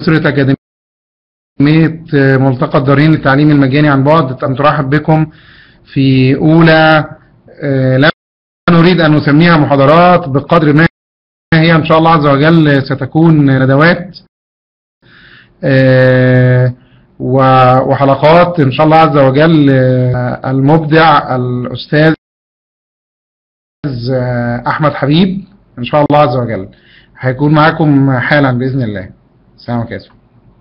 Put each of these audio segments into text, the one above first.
أسرة أكاديمية ملتقى الدارين للتعليم المجاني عن بعد أن ترحب بكم في أولى لا نريد أن نسميها محاضرات بقدر ما هي إن شاء الله عز وجل ستكون ندوات وحلقات إن شاء الله عز وجل. المبدع الأستاذ أحمد حبيب إن شاء الله عز وجل هيكون معكم حالا بإذن الله. السلام عليكم.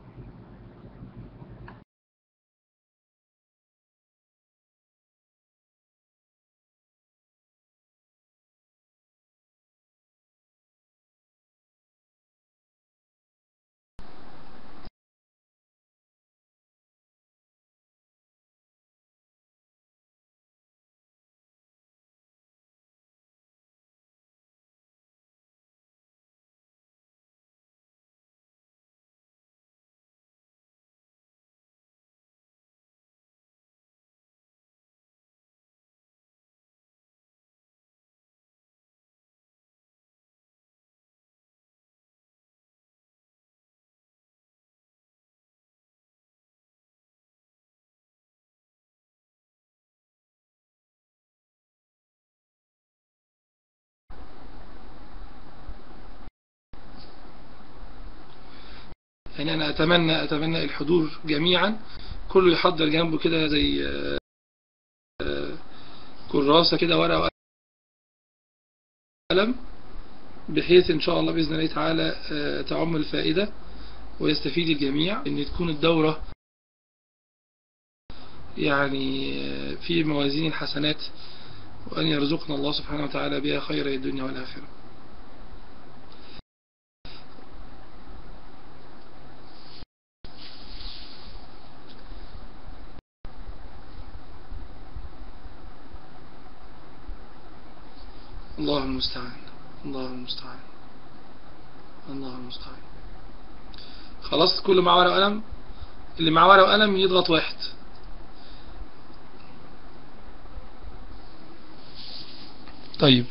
يعني أنا أتمنى الحضور جميعا، كله يحضر جنبه كده زي كراسة كده، ورقة وقلم، بحيث إن شاء الله بإذن الله تعالى تعم الفائدة ويستفيد الجميع، إن تكون الدورة يعني في موازين الحسنات، وأن يرزقنا الله سبحانه وتعالى بها خير الدنيا والآخرة. الله المستعان، الله المستعان، الله المستعان. خلاص، كله معاه ورقة وقلم؟ اللي معاه ورقة وقلم يضغط واحد. طيب،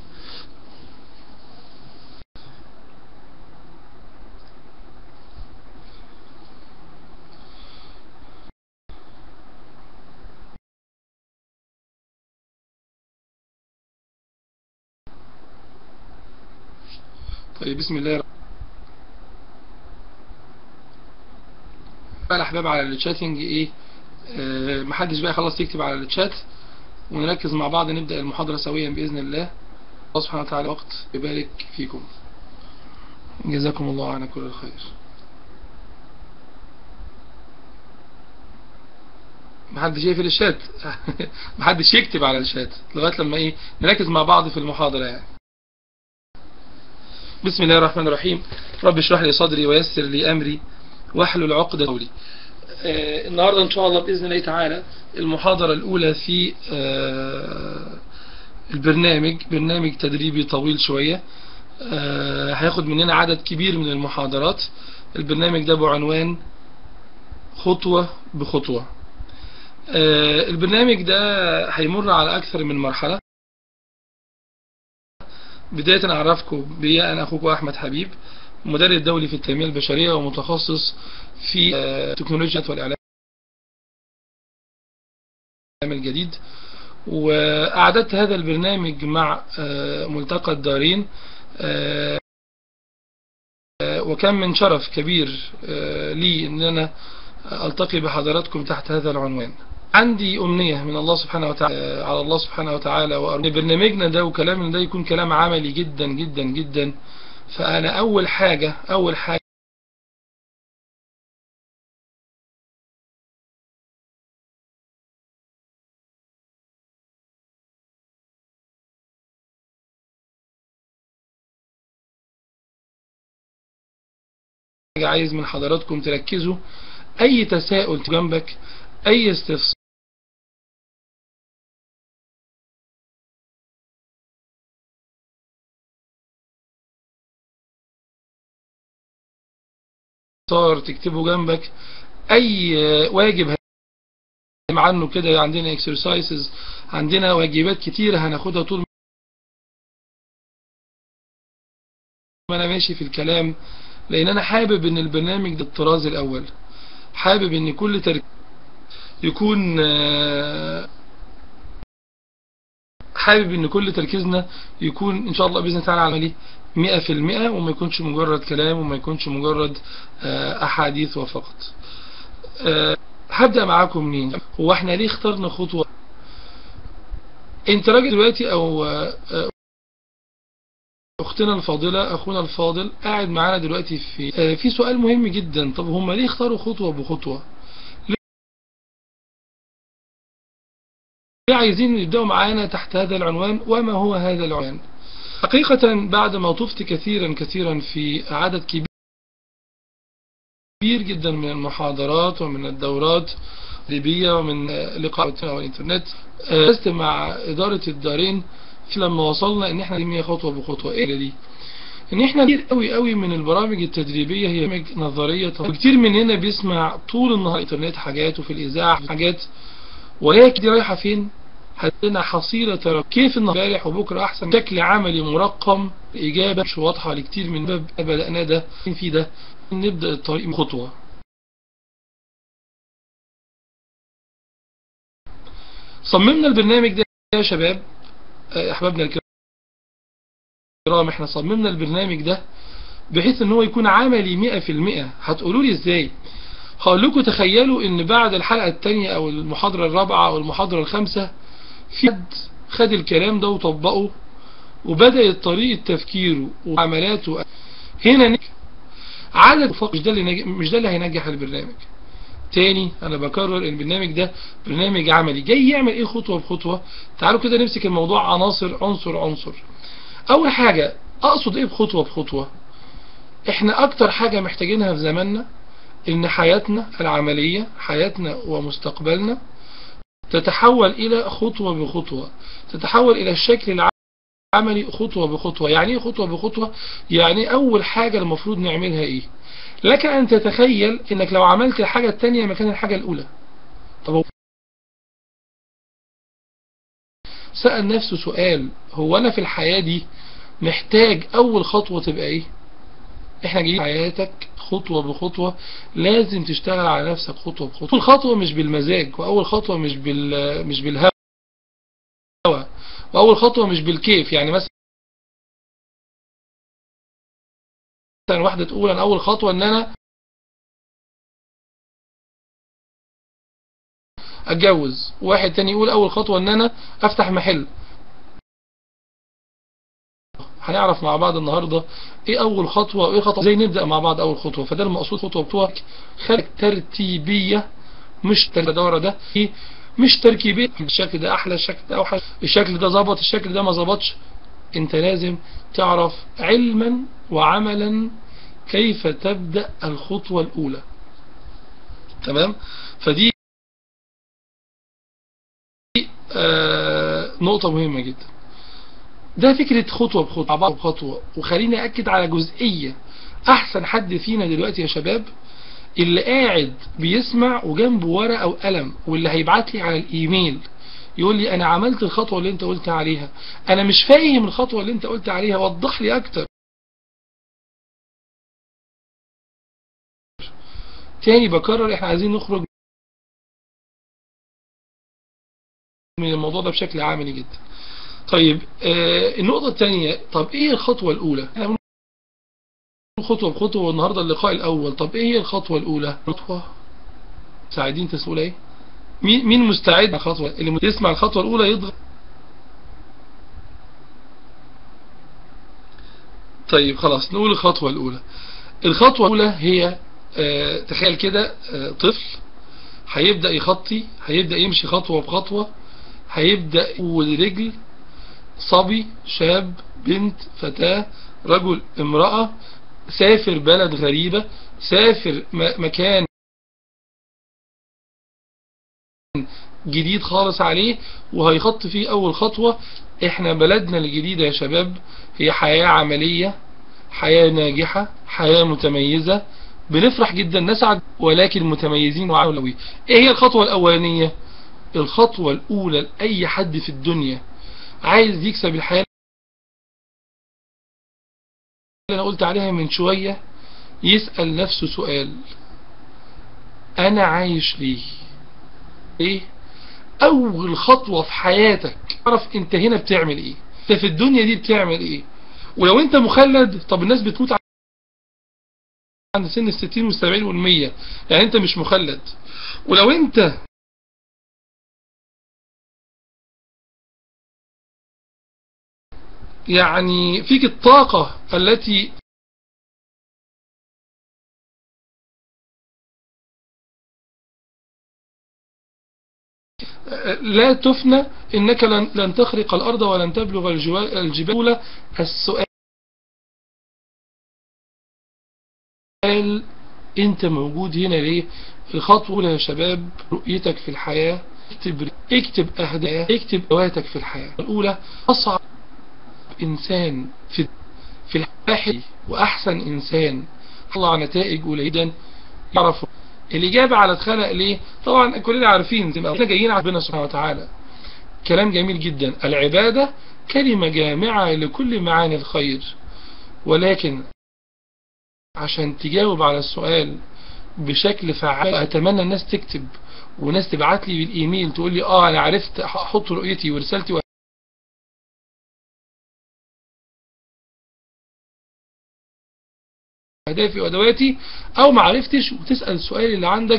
بسم الله بقى الأحباب على الشاتنج. إيه محدش بقى خلاص يكتب على الشات، ونركز مع بعض نبدأ المحاضرة سويا بإذن الله. الله سبحانه وتعالى وقت يبارك فيكم، جزاكم الله عنا كل الخير. محدش يقفل الشات محدش يكتب على الشات لغاية لما نركز مع بعض في المحاضرة يعني. بسم الله الرحمن الرحيم. رب اشرح لي صدري ويسر لي أمري واحلل عقدة قولي. النهاردة إن شاء الله بإذن الله تعالى المحاضرة الأولى في برنامج تدريبي طويل شوية، هياخد مننا عدد كبير من المحاضرات. البرنامج ده بعنوان خطوة بخطوة. البرنامج ده هيمر على أكثر من مرحلة. بداية أعرفكم بي، أنا أخوكم أحمد حبيب، مدرب دولي في التنمية البشرية ومتخصص في تكنولوجيا والإعلام الجديد. وأعددت هذا البرنامج مع ملتقى الدارين، وكان من شرف كبير لي أن أنا ألتقي بحضراتكم تحت هذا العنوان. عندي أمنية من الله سبحانه وتعالى على الله سبحانه وتعالى، وأرجو برنامجنا ده وكلامنا ده يكون كلام عملي جدا جدا جدا. فأنا أول حاجة عايز من حضراتكم تركزوا. أي تساؤل جنبك، أي استفسار تكتبه جنبك، أي واجب عنه كده. عندنا exercises، عندنا واجبات كتيرة هناخدها طول ما أنا ماشي في الكلام. لان انا حابب ان البرنامج ده الطراز الاول، حابب ان كل تركيز يكون حابب ان كل تركيزنا يكون ان شاء الله باذن الله تعالى عملي 100%، وما يكونش مجرد كلام، وما يكونش مجرد احاديث وفقط. هبدأ معاكم منين؟ هو احنا ليه اخترنا خطوة؟ انت راجل دلوقتي او اختنا الفاضلة، اخونا الفاضل قاعد معانا دلوقتي في سؤال مهم جدا. طب هم ليه اختاروا خطوة بخطوة؟ ليه عايزين يبدأوا معانا تحت هذا العنوان؟ وما هو هذا العنوان؟ حقيقة بعد ما طفت كثيرا في عدد كبير جدا من المحاضرات ومن الدورات التدريبية ومن لقاءات على الانترنت، جلست مع إدارة الدارين لما وصلنا ان احنا نمشي خطوة بخطوة. ايه دي؟ ان احنا كتير قوي من البرامج التدريبية هي برامج نظرية، وكتير مننا بيسمع طول النهار الانترنت حاجات وفي الاذاعة حاجات، ولكن دي رايحة فين؟ هتدينا حصيلة كيف امبارح وبكرة احسن، شكل عملي مرقم، اجابة مش واضحة لكتير من باب بدأنا ده في ده. نبدأ الطريق بخطوة. صممنا البرنامج ده يا شباب احبابنا الكرام، احنا صممنا البرنامج ده بحيث ان هو يكون عملي 100%. هتقولوا لي ازاي؟ هقول لكم تخيلوا ان بعد الحلقة الثانية او المحاضرة الرابعة او المحاضرة الخامسة في حد خد الكلام ده وطبقه وبدأت طريقة تفكيره وعملاته هنا عدد فقط. مش ده اللي هينجح البرنامج. تاني انا بكرر البرنامج ده برنامج عملي جاي يعمل ايه خطوة بخطوة. تعالوا كده نمسك الموضوع عنصر. اول حاجة اقصد ايه بخطوة بخطوة؟ احنا اكتر حاجة محتاجينها في زماننا ان حياتنا العملية، حياتنا ومستقبلنا تتحول الى خطوة بخطوة، تتحول الى الشكل العملي خطوة بخطوة. يعني ايه خطوة بخطوة؟ يعني اول حاجة المفروض نعملها ايه؟ لك ان تتخيل انك لو عملت الحاجة التانية مكان الحاجة الاولى. طب سأل نفسه سؤال، هو انا في الحياة دي محتاج اول خطوة تبقى ايه؟ احنا جايين حياتك خطوة بخطوة، لازم تشتغل على نفسك خطوة بخطوة. اول خطوة مش بالمزاج، واول خطوة مش بالهوى، واول خطوة مش بالكيف. يعني مثلا واحدة تقول انا اول خطوة ان انا اتجوز، واحد تاني يقول اول خطوة ان انا افتح محل. هنعرف مع بعض النهاردة ايه اول خطوة وايه خطوة، ازاي نبدأ مع بعض اول خطوة. فده المقصود خطوة بخطوة، خلق ترتيبية مش الدورة ده مش تركيبية، الشكل ده احلى، الشكل ده اوحش، الشكل ده ظبط، الشكل ده ما ظبطش. انت لازم تعرف علما وعملا كيف تبدأ الخطوة الاولى. تمام؟ فدي نقطة مهمة جدا. ده فكرة خطوة بخطوة. وخليني أكد على جزئية، أحسن حد فينا دلوقتي يا شباب اللي قاعد بيسمع وجنبه ورقة أو قلم، واللي هيبعت لي على الإيميل يقول لي أنا عملت الخطوة اللي أنت قلت عليها، أنا مش فاهم الخطوة اللي أنت قلت عليها، وضح لي أكتر. تاني بكرر، إحنا عايزين نخرج من الموضوع ده بشكل عملي جدا. طيب النقطة الثانية، طب ايه الخطوة الاولى؟ احنا خطوة بخطوة، والنهاردة اللقاء الاول. طب ايه هي الخطوة الاولى؟ خطوة ساعدين تسألوا ايه؟ مين مستعد الخطوة؟ اللي يسمع الخطوة الاولى يضغط. طيب خلاص نقول الخطوة الاولى. الخطوة الاولى هي تخيل كده طفل هيبدأ يخطي، هيبدأ يمشي خطوة بخطوة، هيبدأ رجل، صبي، شاب، بنت، فتاة، رجل، امرأة، سافر بلد غريبة، سافر مكان جديد خالص عليه وهيخط فيه اول خطوة. احنا بلدنا الجديدة يا شباب هي حياة عملية، حياة ناجحة، حياة متميزة، بنفرح جدا نسعد، ولكن متميزين وعلوي. ايه هي الخطوة الاولانية؟ الخطوة الاولى لأي حد في الدنيا عايز يكسب الحياة اللي انا قلت عليها من شوية، يسأل نفسه سؤال: انا عايش ليه؟ ايه اول خطوة في حياتك تعرف انت هنا بتعمل ايه، انت في الدنيا دي بتعمل ايه؟ ولو انت مخلد، طب الناس بتموت عند سن ال60 وال70 وال100، يعني انت مش مخلد. ولو انت يعني فيك الطاقة التي لا تفنى، انك لن تخرق الارض ولن تبلغ الجبال. السؤال: انت موجود هنا ليه؟ الخطوة الأولى يا شباب: رؤيتك في الحياة. اكتب اهداف، اكتب هواياتك في الحياة. الأولى: أصعب إنسان في الحياة وأحسن إنسان طلع نتائج قليلا يعرفوا. الإجابة على اتخلق ليه؟ طبعا كلنا عارفين، زي ما احنا جايين على ربنا سبحانه وتعالى. كلام جميل جدا: العبادة كلمة جامعة لكل معاني الخير. ولكن عشان تجاوب على السؤال بشكل فعال، اتمنى الناس تكتب وناس تبعت لي بالايميل تقول لي انا عرفت احط رؤيتي ورسالتي واهدافي وادواتي، او ما عرفتش وتسال السؤال اللي عندك.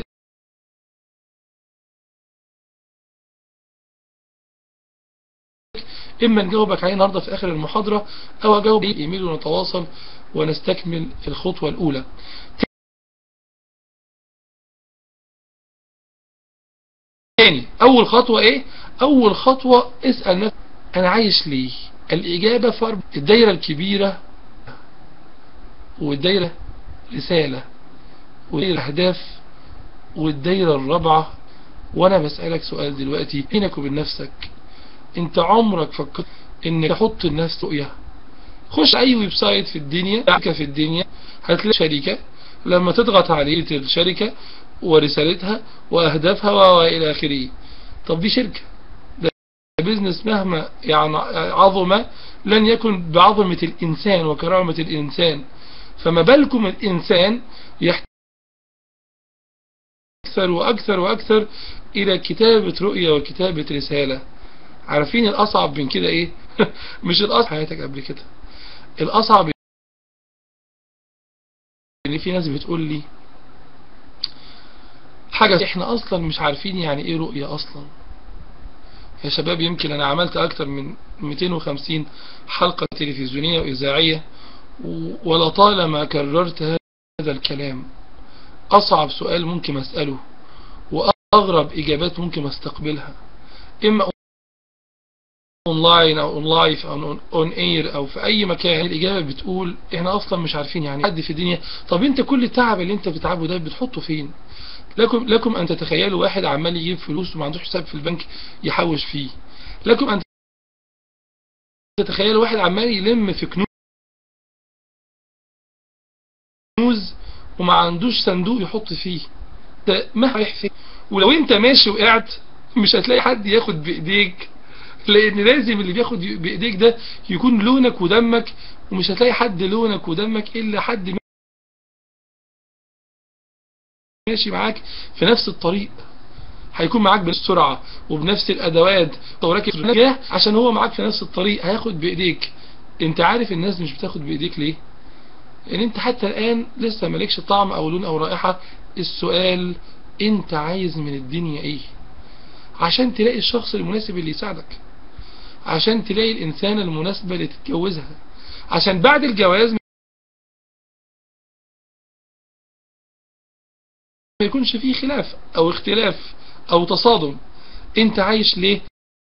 اما نجاوبك عليه النهارده في اخر المحاضره، او اجاوب بالايميل ونتواصل ونستكمل الخطوه الاولى. تاني، اول خطوه ايه؟ اول خطوه اسال نفسك: انا عايش ليه؟ الاجابه في الدايره الكبيره، والدايره رساله، والدايره اهداف، والدايره الرابعه. وانا بسالك سؤال دلوقتي بينك وبين نفسك: انت عمرك فكرت انك تحط لنفسك رؤيه؟ خش اي ويب سايت في الدنيا هتلاقي شركه، لما تضغط عليه الشركه ورسالتها واهدافها والى اخره. طب دي شركه، ده بيزنس مهما يعني عظم لن يكن بعظمه الانسان وكرامه الانسان. فما بالكم الانسان يحتاج اكثر واكثر واكثر الى كتابه رؤيه وكتابه رساله. عارفين الاصعب من كده ايه؟ مش الاصعب حياتك قبل كده، الاصعب ان في ناس بتقول لي حاجة احنا اصلا مش عارفين يعني ايه رؤية اصلا. يا شباب، يمكن انا عملت اكتر من 250 حلقة تلفزيونية واذاعية، ولطالما كررت هذا الكلام. اصعب سؤال ممكن اسأله واغرب اجابات ممكن استقبلها، اما اونلاين او اون لايف او اون اير او في اي مكان، الاجابة بتقول احنا اصلا مش عارفين يعني حد في الدنيا. طب انت كل التعب اللي انت بتتعبه ده بتحطه فين؟ لكم أن تتخيلوا واحد عمال يجيب فلوس وما عندوش حساب في البنك يحوش فيه. لكم أن تتخيلوا واحد عمال يلم في كنوز وما عندوش صندوق يحط فيه. ما رايح فين؟ ولو انت ماشي وقعت مش هتلاقي حد ياخد بإيديك، لأن لازم اللي بياخد بإيديك ده يكون لونك ودمك، ومش هتلاقي حد لونك ودمك إلا حد ماشي معاك في نفس الطريق، هيكون معاك بنفس السرعة وبنفس الأدوات وراكب عشان هو معاك في نفس الطريق هياخد بإيديك. انت عارف الناس مش بتاخد بإيديك ليه؟ لأن انت حتى الآن لسه مالكش طعم أو لون أو رائحة. السؤال: انت عايز من الدنيا ايه؟ عشان تلاقي الشخص المناسب اللي يساعدك، عشان تلاقي الإنسان المناسبة اللي تتجوزها، عشان بعد الجواز ما يكونش فيه خلاف أو اختلاف أو تصادم. انت عايش ليه؟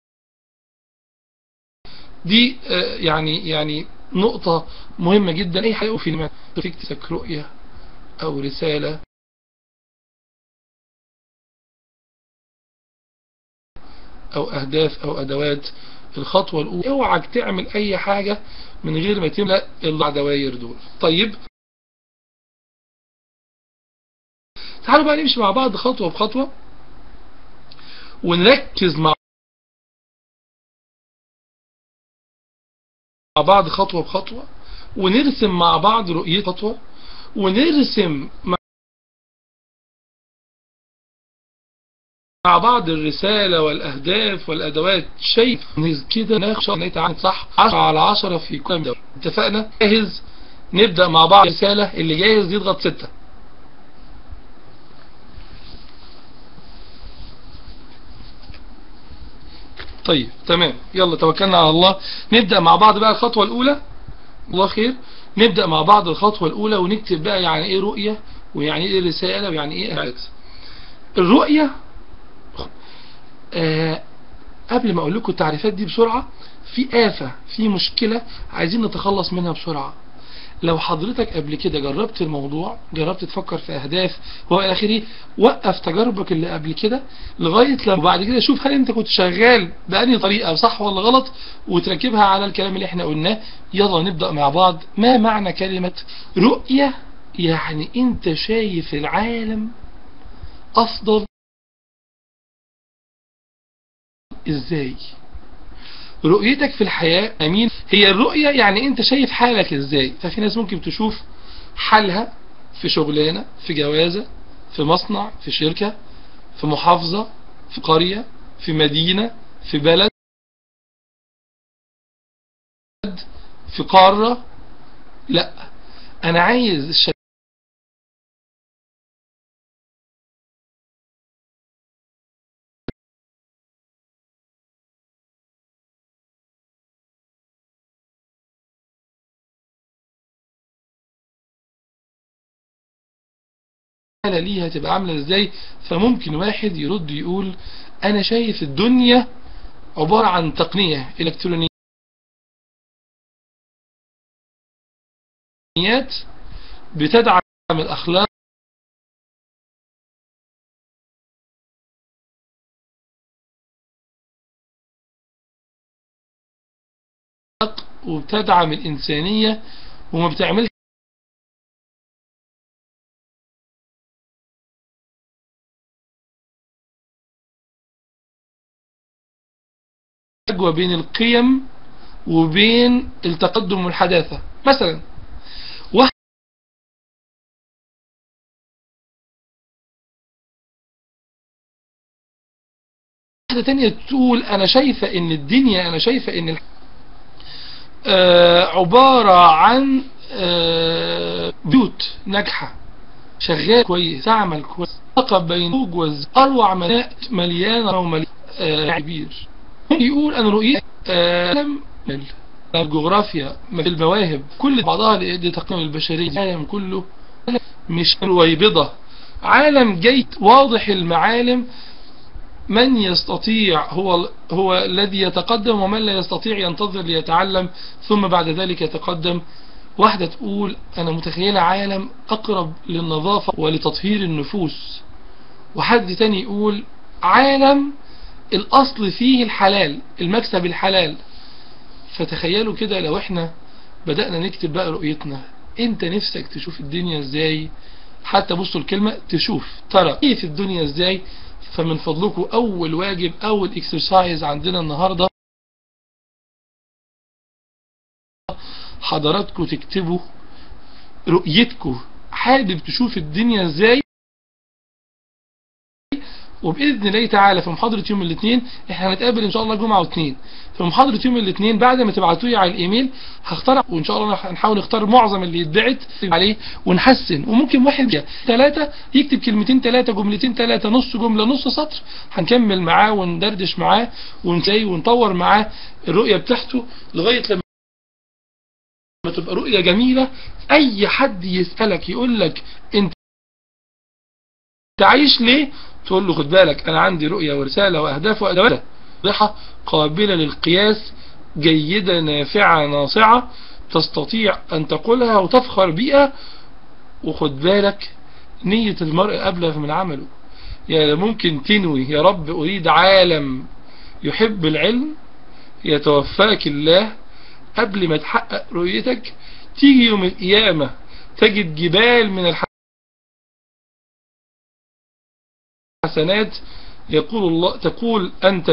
دي يعني نقطة مهمة جدا. اي حاجة في تكتسك رؤية او رسالة او اهداف او ادوات، الخطوة الاولى اوعك تعمل اي حاجة من غير ما تملأ الدواير دول. طيب تعالوا بقى نمشي مع بعض خطوة بخطوة ونركز مع بعض خطوة بخطوة، ونرسم مع بعض رؤية خطوة، ونرسم مع بعض الرسالة والأهداف والأدوات. شيء كده ناخد صح 10/10 في كل دورة. اتفقنا؟ جاهز؟ نبدأ مع بعض الرسالة. اللي جاهز يضغط 6. طيب تمام، يلا توكلنا على الله. نبدأ مع بعض بقى الخطوة الأولى. الله خير. نبدأ مع بعض الخطوة الأولى ونكتب بقى يعني إيه رؤية، ويعني إيه رسالة، ويعني إيه أهداف. الرؤية قبل ما أقول لكم التعريفات دي بسرعة، في آفة، في مشكلة عايزين نتخلص منها بسرعة. لو حضرتك قبل كده جربت الموضوع، جربت تفكر في أهداف وإلى آخره، وقف تجاربك اللي قبل كده لغاية لما بعد كده شوف هل أنت كنت شغال بأنهي طريقة، صح ولا غلط، وتركبها على الكلام اللي احنا قلناه. يلا نبدأ مع بعض. ما معنى كلمة رؤية؟ يعني أنت شايف العالم أفضل إزاي؟ رؤيتك في الحياة أمين. هي الرؤية يعني أنت شايف حالك إزاي. ففي ناس ممكن تشوف حالها في شغلانة، في جوازة، في مصنع، في شركة، في محافظة، في قرية، في مدينة، في بلد، في قارة. لا، أنا عايز الشباب ليها تبقى عاملة إزاي. فممكن واحد يرد يقول أنا شايف الدنيا عبارة عن تقنية إلكترونيات بتدعم الأخلاق وبتدعم الإنسانية وما بتعملش فجوة بين القيم وبين التقدم والحداثة. مثلا واحدة تانية تقول أنا شايفة إن الدنيا، أنا شايفة إن عبارة عن بيوت ناجحة، شغال كويس، تعمل كويس، علاقة بين زوج وزوج، أروع مليانة ومليانة كبير. يقول أنا رؤيت الجغرافيا، المواهب، كل بعضها لتقديم البشرية. العالم كله مش رويبضة، عالم جيد واضح المعالم. من يستطيع هو الذي يتقدم، ومن لا يستطيع ينتظر ليتعلم ثم بعد ذلك يتقدم. واحدة تقول أنا متخيلة عالم أقرب للنظافة ولتطهير النفوس. وحد تاني يقول عالم الأصل فيه الحلال، المكسب الحلال. فتخيلوا كده لو احنا بدأنا نكتب بقى رؤيتنا، انت نفسك تشوف الدنيا ازاي؟ حتى بصوا الكلمة تشوف، ترى ايه في الدنيا ازاي. فمن فضلكم اول واجب، اول اكسرسايز عندنا النهاردة، حضراتكم تكتبوا رؤيتكم، حابب تشوف الدنيا ازاي. وبإذن الله تعالى في محاضرة يوم الاثنين، احنا هنتقابل ان شاء الله جمعة واثنين. في محاضرة يوم الاثنين بعد ما تبعتوا لي على الايميل هختار، وان شاء الله هنحاول نختار معظم اللي يتبعت عليه ونحسن. وممكن واحد 3 يكتب كلمتين 3، جملتين 3، نص جملة، نص سطر، هنكمل معاه وندردش معاه ونطور معاه الرؤية بتاعته لغاية لما تبقى رؤية جميلة. اي حد يسألك يقول لك انت عايش ليه، تقول له خد بالك انا عندي رؤية ورسالة واهداف وادوات واضحة قابلة للقياس، جيدة نافعة ناصعة، تستطيع ان تقولها وتفخر بيها. وخد بالك نية المرء أبلغ من عمله. يعني ممكن تنوي يا رب أريد عالم يحب العلم، يتوفاك الله قبل ما تحقق رؤيتك. تيجي يوم القيامة تجد جبال من الحسنات، يقول الله، تقول أنت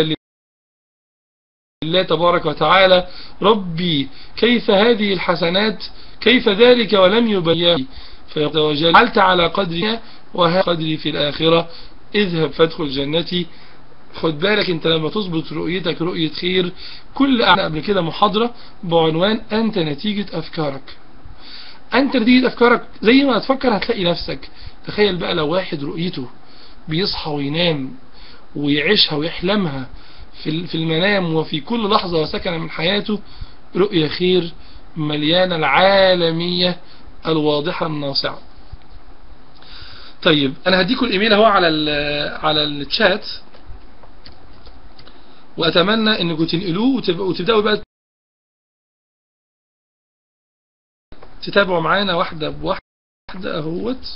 لله تبارك وتعالى ربي كيف هذه الحسنات، كيف ذلك ولم يبين. فيقول جعلت على قدري وها قدري في الآخرة اذهب فادخل جنتي. خد بالك انت لما تظبط رؤيتك رؤية خير. كل قبل كده محاضرة بعنوان أنت نتيجة أفكارك. أنت نتيجة أفكارك، زي ما هتفكر هتلاقي نفسك. تخيل بقى لو واحد رؤيته بيصحى وينام ويعيشها ويحلمها في المنام وفي كل لحظة وسكنة من حياته رؤية خير مليانة العالمية الواضحة الناصعة. طيب أنا هديكم الإيميل اهو على الشات، وأتمنى أنكم تنقلوه وتبدأوا بقى تتابعوا معانا واحدة بواحدة اهوت.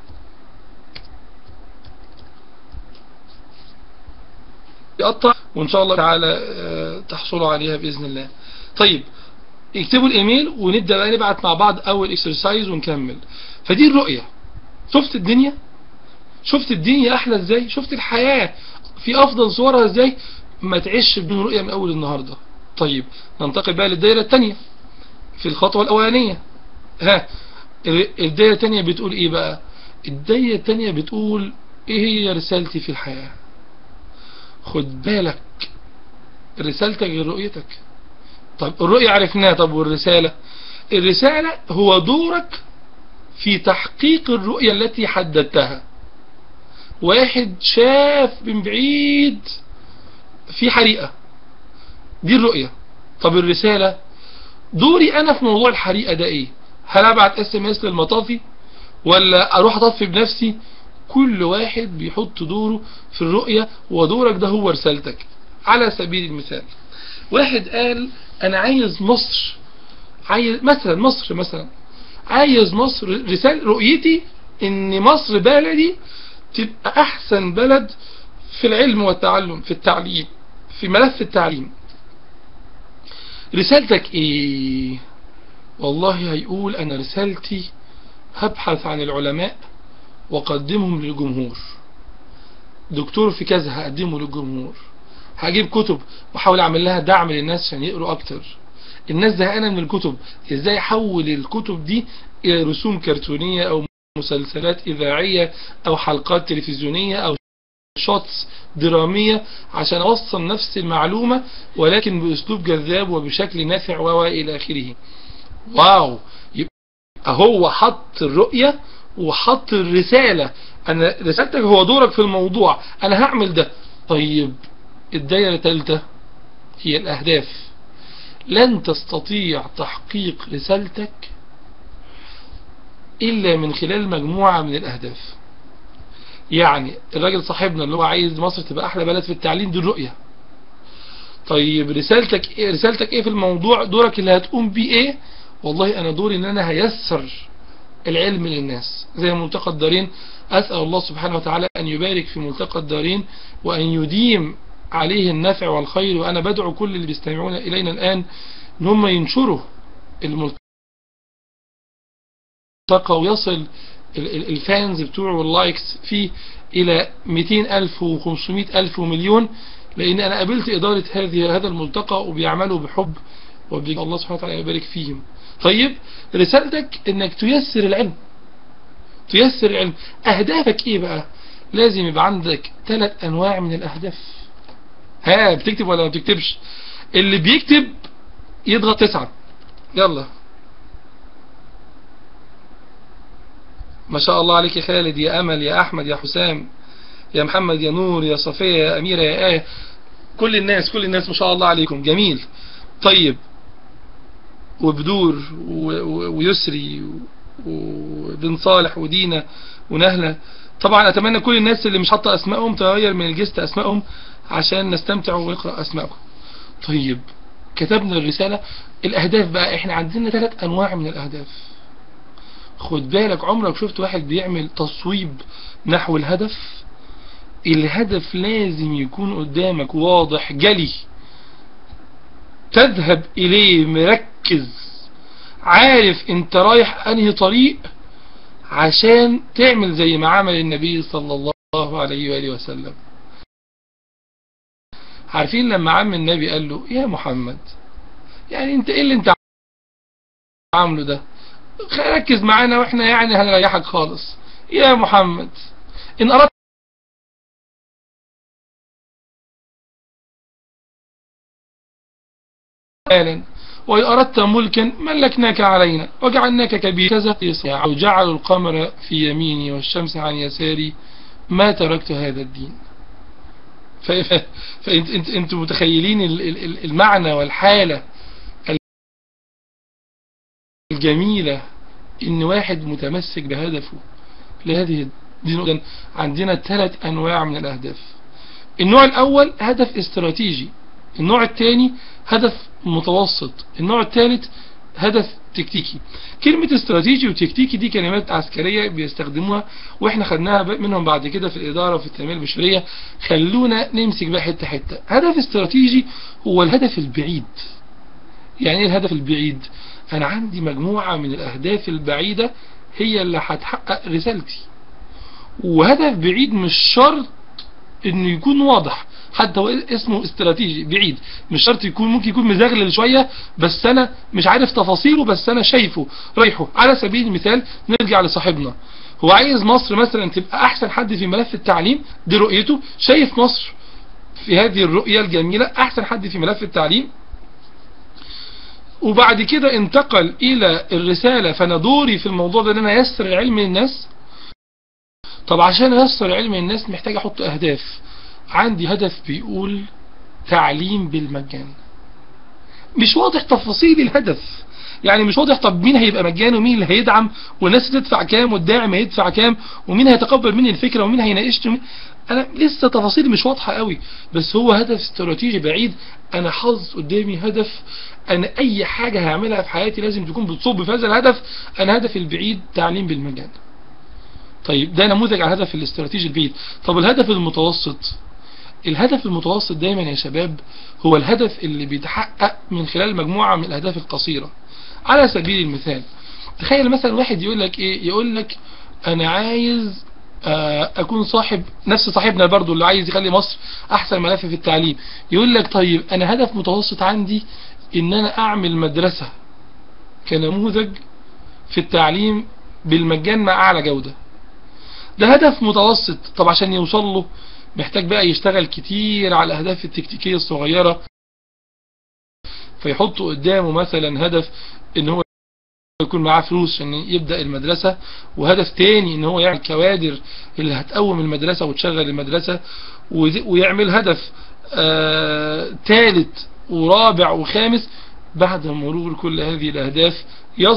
يقطع وإن شاء الله تعالى تحصلوا عليها بإذن الله. طيب اكتبوا الإيميل ونبدأ بقى نبعت مع بعض أول اكسرسايز ونكمل. فدي الرؤية. شفت الدنيا؟ شفت الدنيا أحلى إزاي؟ شفت الحياة في أفضل صورها إزاي؟ ما تعيش بدون رؤية من أول النهاردة. طيب ننتقل بقى للدائرة الثانية في الخطوة الأولانية. الدائرة الثانية بتقول إيه بقى؟ الدائرة الثانية بتقول إيه هي رسالتي في الحياة؟ خد بالك رسالتك غير رؤيتك. طب الرؤية عرفناها، طب والرسالة؟ الرسالة هو دورك في تحقيق الرؤية التي حددتها. واحد شاف من بعيد في حريقة، دي الرؤية. طب الرسالة؟ دوري أنا في موضوع الحريقة ده إيه؟ هل أبعت SMS للمطافي ولا أروح أطفي بنفسي؟ كل واحد بيحط دوره في الرؤية، ودورك ده هو رسالتك. على سبيل المثال واحد قال أنا عايز مصر، عايز مثلا مصر مثلا، عايز مصر، رسالة رؤيتي إن مصر بلدي تبقى أحسن بلد في العلم والتعلم، في التعليم، في ملف التعليم. رسالتك إيه؟ والله هيقول أنا رسالتي هبحث عن العلماء وقدمهم للجمهور. دكتور في كذا هقدمه للجمهور. هجيب كتب واحاول اعمل لها دعم للناس عشان يقروا اكتر. الناس زهقانه من الكتب، ازاي احول الكتب دي الى رسوم كرتونيه او مسلسلات اذاعيه او حلقات تلفزيونيه او شوتس دراميه عشان اوصل نفس المعلومه ولكن باسلوب جذاب وبشكل نافع والى اخره. واو، يبقى هو حط الرؤيه وحط الرساله. انا رسالتك هو دورك في الموضوع، انا هعمل ده. طيب الدائرة الثالثة هي الأهداف. لن تستطيع تحقيق رسالتك إلا من خلال مجموعة من الأهداف. يعني الراجل صاحبنا اللي هو عايز مصر تبقى أحلى بلد في التعليم، دي الرؤية. طيب رسالتك إيه في الموضوع؟ دورك اللي هتقوم بيه إيه؟ والله أنا دوري إن أنا هيسر العلم للناس زي ملتقى الدارين. أسأل الله سبحانه وتعالى أن يبارك في ملتقى الدارين وأن يديم عليه النفع والخير. وأنا بدعو كل اللي بيستمعون إلينا الآن إن هم ينشروا الملتقى ويصل الفانز بتوعه واللايكس فيه إلى 200,000 و500,000 ومليون، لأن أنا قابلت إدارة هذا الملتقى وبيعملوا بحب الله سبحانه وتعالى يبارك فيهم. طيب رسالتك إنك تيسر العلم، تيسر العلم. أهدافك إيه بقى؟ لازم يبقى عندك 3 أنواع من الأهداف. بتكتب ولا ما بتكتبش؟ اللي بيكتب يضغط 9. يلا ما شاء الله عليك يا خالد، يا أمل، يا أحمد، يا حسام، يا محمد، يا نور، يا صفية، يا أميرة، يا آية. كل الناس ما شاء الله عليكم، جميل. طيب وبدور ويسري وبن صالح ودينا ونهلة. طبعا أتمنى كل الناس اللي مش حاطة أسمائهم تغير من الجست أسمائهم عشان نستمتع ونقرأ أسمائكم. طيب كتبنا الرسالة. الأهداف بقى، احنا عندنا 3 أنواع من الأهداف. خد بالك، عمرك شفت واحد بيعمل تصويب نحو الهدف؟ الهدف لازم يكون قدامك واضح جلي، تذهب إليه مركز، عارف انت رايح انهي طريق عشان تعمل زي ما عمل النبي صلى الله عليه وآله وسلم. عارفين لما عم النبي قال له يا محمد، يعني انت ايه اللي انت عامله ده؟ ركز معانا واحنا يعني هنريحك خالص. يا محمد إن أردت مالا وإن أردت ملكا ملكناك علينا وجعلناك كبير كذا وجعلوا القمر في يميني والشمس عن يساري ما تركت هذا الدين. فأنتم متخيلين المعنى والحالة الجميلة إن واحد متمسك بهدفه لهذه الدين. عندنا 3 أنواع من الأهداف. النوع الأول هدف استراتيجي، النوع الثاني هدف متوسط، النوع الثالث هدف تكتيكي. كلمة استراتيجي وتكتيكي دي كلمات عسكرية بيستخدموها واحنا خدناها منهم بعد كده في الإدارة وفي التنمية البشرية. خلونا نمسك بقى حتة حتة. هدف استراتيجي هو الهدف البعيد. يعني ايه الهدف البعيد؟ انا عندي مجموعة من الأهداف البعيدة هي اللي هتحقق رسالتي. وهدف بعيد مش شرط انه يكون واضح، حتى هو اسمه استراتيجي بعيد، مش شرط يكون، ممكن يكون مزغلل شوية بس انا مش عارف تفاصيله، بس انا شايفه رايحه. على سبيل المثال نرجع لصاحبنا، هو عايز مصر مثلا تبقى احسن حد في ملف التعليم، دي رؤيته، شايف مصر في هذه الرؤية الجميلة احسن حد في ملف التعليم. وبعد كده انتقل الى الرسالة، فانا دوري في الموضوع ده ان انا يسر العلم للناس. طب عشان يسر العلم للناس محتاج احط اهداف. عندي هدف بيقول تعليم بالمجان، مش واضح تفاصيل الهدف، يعني مش واضح طب مين هيبقى مجاني ومين اللي هيدعم والناس تدفع كام والداعم هيدفع كام ومين هيتقبل مني الفكرة ومين هيناقشني. انا لسه تفاصيل مش واضحة قوي، بس هو هدف استراتيجي بعيد. انا حاطط قدامي هدف، انا اي حاجة هعملها في حياتي لازم تكون بتصب في هذا الهدف. انا هدفي البعيد تعليم بالمجان. طيب ده نموذج على الهدف الاستراتيجي البعيد. طب الهدف المتوسط، الهدف المتوسط دايما يا شباب هو الهدف اللي بيتحقق من خلال مجموعة من الأهداف القصيرة. على سبيل المثال تخيل مثلا واحد يقول لك ايه، يقول لك انا عايز اكون صاحب، نفس صاحبنا برضو اللي عايز يخلي مصر احسن ملف في التعليم، يقول لك طيب انا هدف متوسط عندي ان انا اعمل مدرسة كنموذج في التعليم بالمجان مع اعلى جودة. ده هدف متوسط. طب عشان يوصل له محتاج بقى يشتغل كتير على الأهداف التكتيكية الصغيرة، فيحطوا قدامه مثلا هدف ان هو يكون معاه فلوس عشان يبدأ المدرسة، وهدف تاني ان هو يعمل كوادر اللي هتقوم المدرسة وتشغل المدرسة، ويعمل هدف ثالث ورابع وخامس. بعد مرور كل هذه الأهداف يصل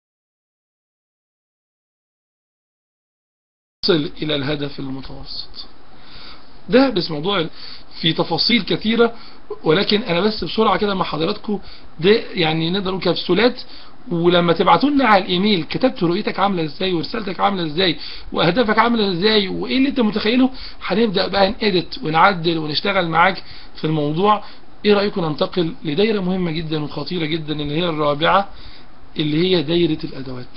إلى الهدف المتوسط. ده بس موضوع في تفاصيل كثيرة، ولكن انا بس بسرعة كده مع حضراتكم ده يعني نقدر نقول كبسولات. ولما تبعتوا لنا على الايميل كتبت رؤيتك عاملة ازاي ورسالتك عاملة ازاي واهدافك عاملة ازاي وايه اللي انت متخيله، هنبدأ بقى نأدت ونعدل ونشتغل معاك في الموضوع. ايه رأيكم ننتقل لدايرة مهمة جدا وخطيرة جدا اللي هي الرابعة، اللي هي دايرة الادوات.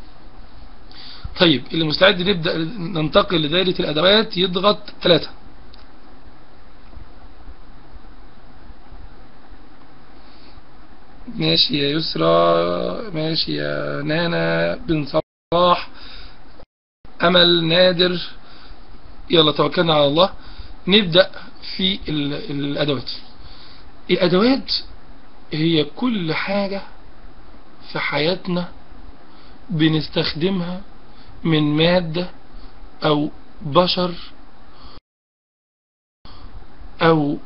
طيب اللي مستعد نبدأ ننتقل لدايرة الادوات يضغط 3. ماشي يا يسرى، ماشي يا نانا، بن صلاح، امل، نادر. يلا توكلنا على الله. نبدأ في الادوات. الادوات هي كل حاجة في حياتنا بنستخدمها من مادة او بشر او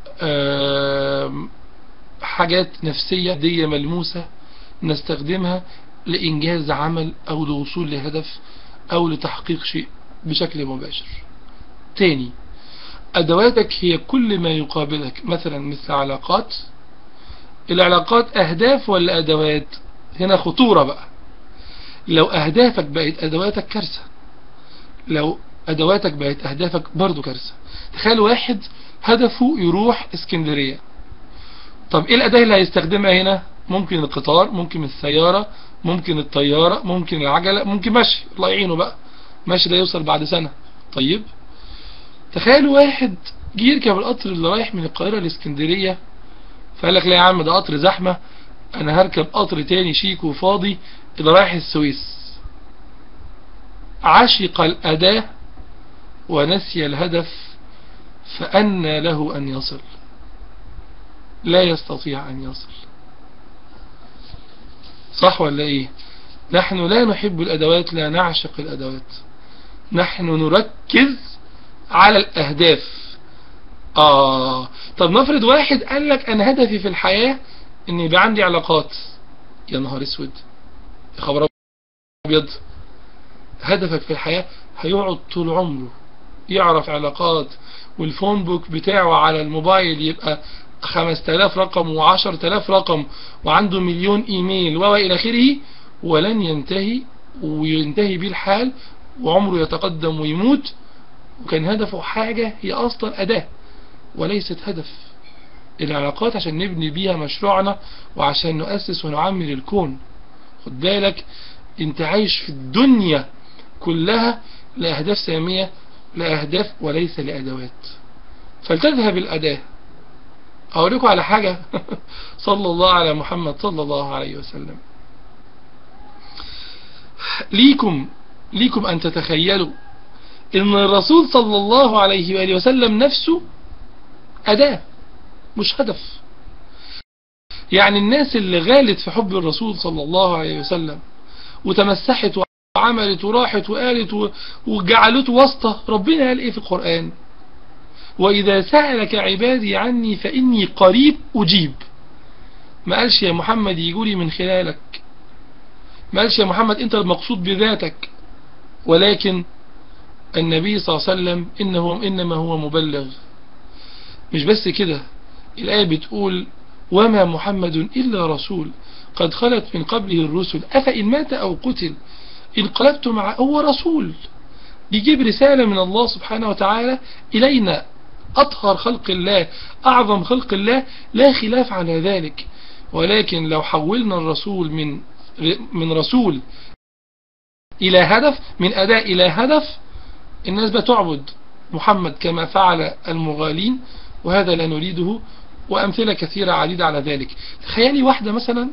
حاجات نفسية دي ملموسة نستخدمها لإنجاز عمل أو لوصول لهدف أو لتحقيق شيء بشكل مباشر. تاني، أدواتك هي كل ما يقابلك، مثلا مثل علاقات. العلاقات أهداف ولا أدوات؟ هنا خطورة بقى. لو أهدافك بقت أدواتك كارثة، لو أدواتك بقت أهدافك برضو كارثة. تخيل واحد هدفه يروح اسكندرية، طب ايه الأداة اللي هيستخدمها هنا؟ ممكن القطار، ممكن السيارة، ممكن الطيارة، ممكن العجلة، ممكن مشي، الله يعينه بقى، مشي ده يوصل بعد سنة. طيب تخيلوا واحد جه يركب القطر اللي رايح من القاهرة لاسكندرية، فقال لك لا يا عم ده قطر زحمة، انا هركب قطر تاني شيك وفاضي اللي رايح السويس عشق الأداة ونسي الهدف، فأنى له أن يصل؟ لا يستطيع أن يصل. صح ولا إيه؟ نحن لا نحب الأدوات، لا نعشق الأدوات، نحن نركز على الأهداف. طب نفرض واحد قال لك أنا هدفي في الحياة إن يبقى عندي علاقات. يا نهار اسود، يا خبر أبيض. هدفك في الحياة هيقعد طول عمره يعرف علاقات، والفون بوك بتاعه على الموبايل يبقى 5000 رقم و10000 رقم وعنده مليون ايميل والى اخره، ولن ينتهي، وينتهي بيه الحال وعمره يتقدم ويموت، وكان هدفه حاجة هي اصلا اداة وليست هدف. العلاقات عشان نبني بيها مشروعنا وعشان نؤسس ونعمل الكون. خد بالك انت عايش في الدنيا كلها لأهداف سامية، لأهداف وليس لأدوات، فلتذهب الأداة. أقول لكم على حاجة صلى الله على محمد صلى الله عليه وسلم. ليكم أن تتخيلوا إن الرسول صلى الله عليه وآله وسلم نفسه أداة مش هدف. يعني الناس اللي غالت في حب الرسول صلى الله عليه وسلم وتمسحت وعملت وراحت وقالت وجعلته واسطة، ربنا قال ايه في القرآن؟ وإذا سألك عبادي عني فإني قريب أجيب. ما قالش يا محمد يجولي من خلالك، ما قالش يا محمد انت المقصود بذاتك، ولكن النبي صلى الله عليه وسلم إنما هو مبلغ. مش بس كده، الآية بتقول وما محمد إلا رسول قد خلت من قبله الرسل أفإن مات أو قتل انقلبتم. هو رسول بيجيب رسالة من الله سبحانه وتعالى إلينا، أطهر خلق الله، أعظم خلق الله، لا خلاف على ذلك. ولكن لو حولنا الرسول من رسول إلى هدف، من أداء إلى هدف، الناس بتعبد محمد كما فعل المغالين، وهذا لا نريده. وأمثلة كثيرة عديدة على ذلك. تخيلي واحدة مثلا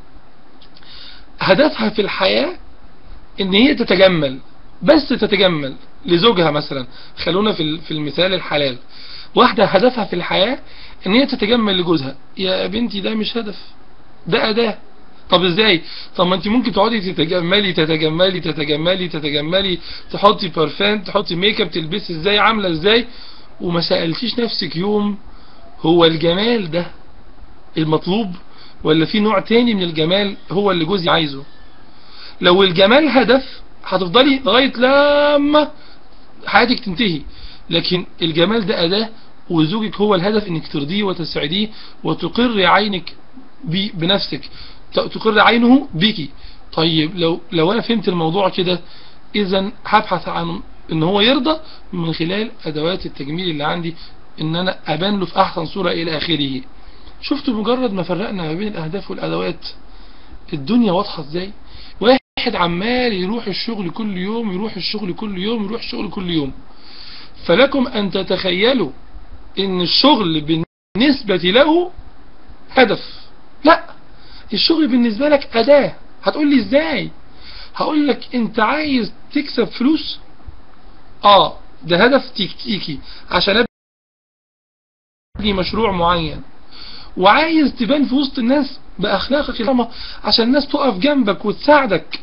هدفها في الحياة ان هي تتجمل، بس تتجمل لزوجها مثلا. خلونا في المثال الحلال. واحدة هدفها في الحياة ان هي تتجمل لجوزها. يا بنتي ده مش هدف، ده أداة. طب ازاي؟ طب ما انت ممكن تقعدي تتجملي تتجملي تتجملي تتجملي، تحطي بارفان، تحطي ميك اب، تلبسي ازاي، عامله ازاي، وما سألتيش نفسك يوم هو الجمال ده المطلوب ولا في نوع تاني من الجمال هو اللي جوزي عايزه؟ لو الجمال هدف هتفضلي لغاية لما حياتك تنتهي، لكن الجمال ده أداة، وزوجك هو الهدف، انك ترضيه وتسعديه وتقر عينك بنفسك، تقر عينه بيكي. طيب لو انا فهمت الموضوع كده، اذا هبحث عن ان هو يرضى من خلال ادوات التجميل اللي عندي، ان انا ابان له في احسن صورة الى اخره. شفتوا مجرد ما فرقنا ما بين الاهداف والادوات الدنيا واضحة ازاي؟ واحد عمال يروح الشغل كل يوم، يروح الشغل كل يوم، يروح الشغل كل يوم. فلكم ان تتخيلوا ان الشغل بالنسبة له هدف. لا، الشغل بالنسبة لك أداة. هتقول لي ازاي؟ هقول لك انت عايز تكسب فلوس، ده هدف تكتيكي عشان ابني مشروع معين، وعايز تبان في وسط الناس بأخلاقك الكريمة عشان الناس تقف جنبك وتساعدك،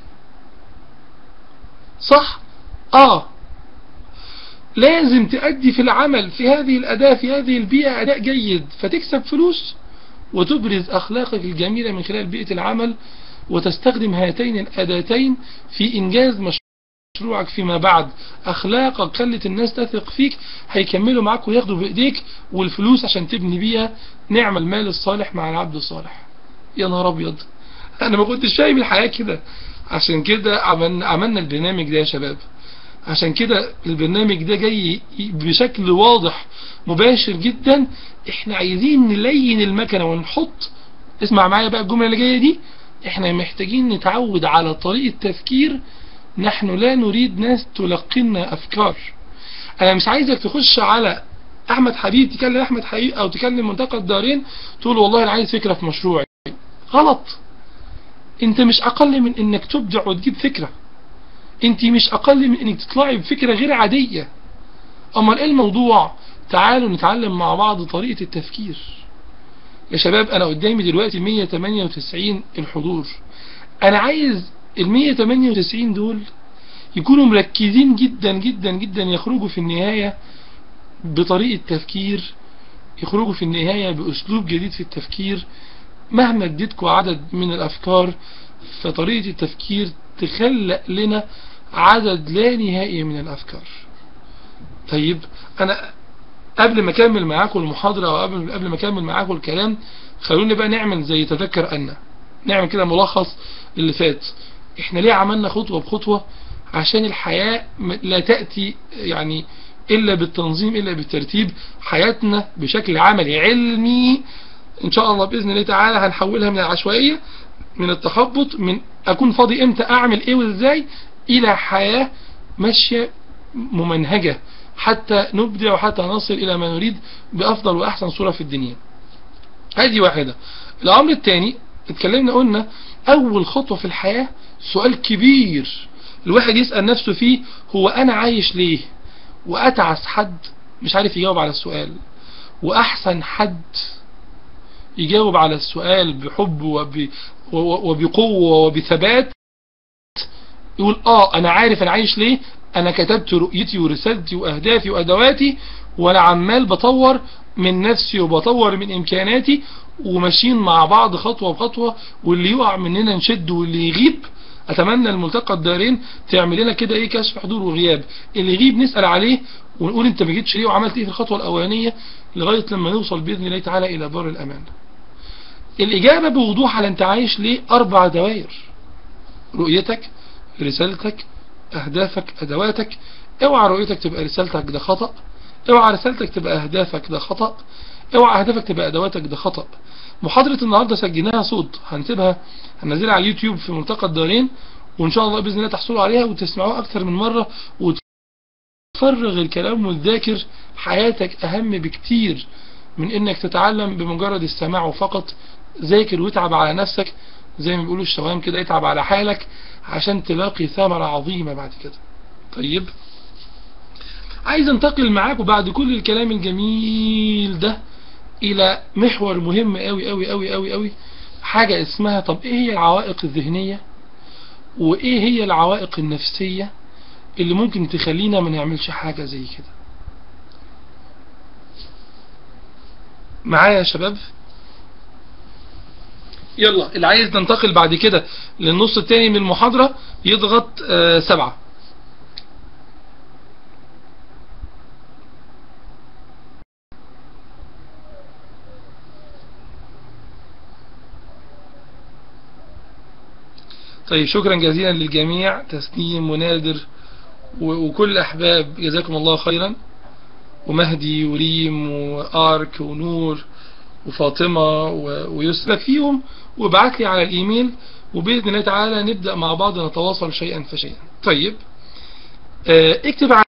صح؟ لازم تأدي في العمل في هذه الأداة، في هذه البيئة أداء جيد فتكسب فلوس وتبرز أخلاقك الجميلة من خلال بيئة العمل، وتستخدم هاتين الأداتين في إنجاز مشروعك فيما بعد. أخلاقك خلت الناس تثق فيك، هيكملوا معاك وياخدوا بإيديك، والفلوس عشان تبني بيها نعم المال الصالح مع العبد الصالح. يا نهار أبيض، أنا ما كنتش فاهم الحياة كده. عشان كده عملنا البرنامج ده يا شباب. عشان كده البرنامج ده جاي بشكل واضح مباشر جدا. احنا عايزين نلين المكنة ونحط، اسمع معايا بقى الجملة اللي جاية دي، احنا محتاجين نتعود على طريقة تفكير. نحن لا نريد ناس تلقينا افكار. انا مش عايزك تخش على احمد حبيب، تكلم احمد حبيب او تكلم منتقى الدارين تقول والله انا عايز فكرة في مشروعي. غلط. انت مش اقل من انك تبدع وتجيب فكرة، انت مش اقل من انك تطلعي بفكرة غير عادية. اما ايه الموضوع؟ تعالوا نتعلم مع بعض طريقة التفكير. يا شباب انا قدامي دلوقتي 198 الحضور، انا عايز ال 198 دول يكونوا مركزين جدا جدا جدا، يخرجوا في النهاية بطريقة تفكير، يخرجوا في النهاية بأسلوب جديد في التفكير. مهما اديتكم عدد من الأفكار، فطريقة التفكير تخلق لنا عدد لا نهائي من الأفكار. طيب أنا قبل ما أكمل معاكم المحاضرة أو قبل ما أكمل معاكم الكلام، خلوني بقى نعمل زي تذكر أن نعمل كده ملخص اللي فات. إحنا ليه عملنا خطوة بخطوة؟ عشان الحياة لا تأتي يعني إلا بالتنظيم إلا بالترتيب. حياتنا بشكل عملي علمي إن شاء الله بإذن الله تعالى هنحولها من العشوائية، من التخبط، من أكون فاضي إمتى أعمل إيه وإزاي، إلى حياة ماشية ممنهجة حتى نبدع وحتى نصل إلى ما نريد بأفضل وأحسن صورة في الدنيا. هذه واحدة. الأمر الثاني اتكلمنا قلنا أول خطوة في الحياة سؤال كبير الواحد يسأل نفسه فيه، هو أنا عايش ليه؟ وأتعس حد مش عارف يجاوب على السؤال، وأحسن حد يجاوب على السؤال بحب وبقوة وبثبات يقول أنا عارف أنا عايش ليه، أنا كتبت رؤيتي ورسالتي وأهدافي وأدواتي، وأنا عمال بطور من نفسي وبطور من إمكاناتي، وماشيين مع بعض خطوة بخطوة، واللي يقع مننا نشد واللي يغيب. أتمنى الملتقى الدارين تعمل لنا كده كشف حضور وغياب، اللي يغيب نسأل عليه ونقول أنت ما جيتش ليه وعملت إيه في الخطوة الأولانية، لغاية لما نوصل بإذن الله تعالى إلى بر الأمان. الإجابة بوضوح على أنت عايش ليه 4 دوائر: رؤيتك، رسالتك، أهدافك، أدواتك. اوعى رؤيتك تبقى رسالتك، ده خطأ. اوعى رسالتك تبقى أهدافك، ده خطأ. اوعى أهدافك تبقى أدواتك، ده خطأ. محاضرة النهاردة سجلناها صوت، هننزلها على اليوتيوب في ملتقى الدارين، وإن شاء الله بإذن الله تحصلوا عليها وتسمعوها أكثر من مرة وتفرغ الكلام والذاكر. حياتك أهم بكتير من إنك تتعلم بمجرد السماع فقط. ذاكر واتعب على نفسك زي ما بيقولوا الشوام كده، اتعب على حالك عشان تلاقي ثمرة عظيمة بعد كده. طيب عايز انتقل معاكم بعد كل الكلام الجميل ده الى محور مهم قوي قوي قوي قوي قوي، حاجة اسمها طب ايه هي العوائق الذهنية وايه هي العوائق النفسية اللي ممكن تخلينا ما نعملش حاجة زي كده. معايا يا شباب؟ يلا اللي عايز ننتقل بعد كده للنص التاني من المحاضرة يضغط 7. طيب شكرا جزيلا للجميع، تسنيم ونادر وكل الأحباب جزاكم الله خيرا، ومهدي وريم وآرك ونور وفاطمة ويسرى فيهم، وابعت لي على الإيميل وبإذن الله تعالى نبدأ مع بعض نتواصل شيئا فشيئا. طيب اكتب على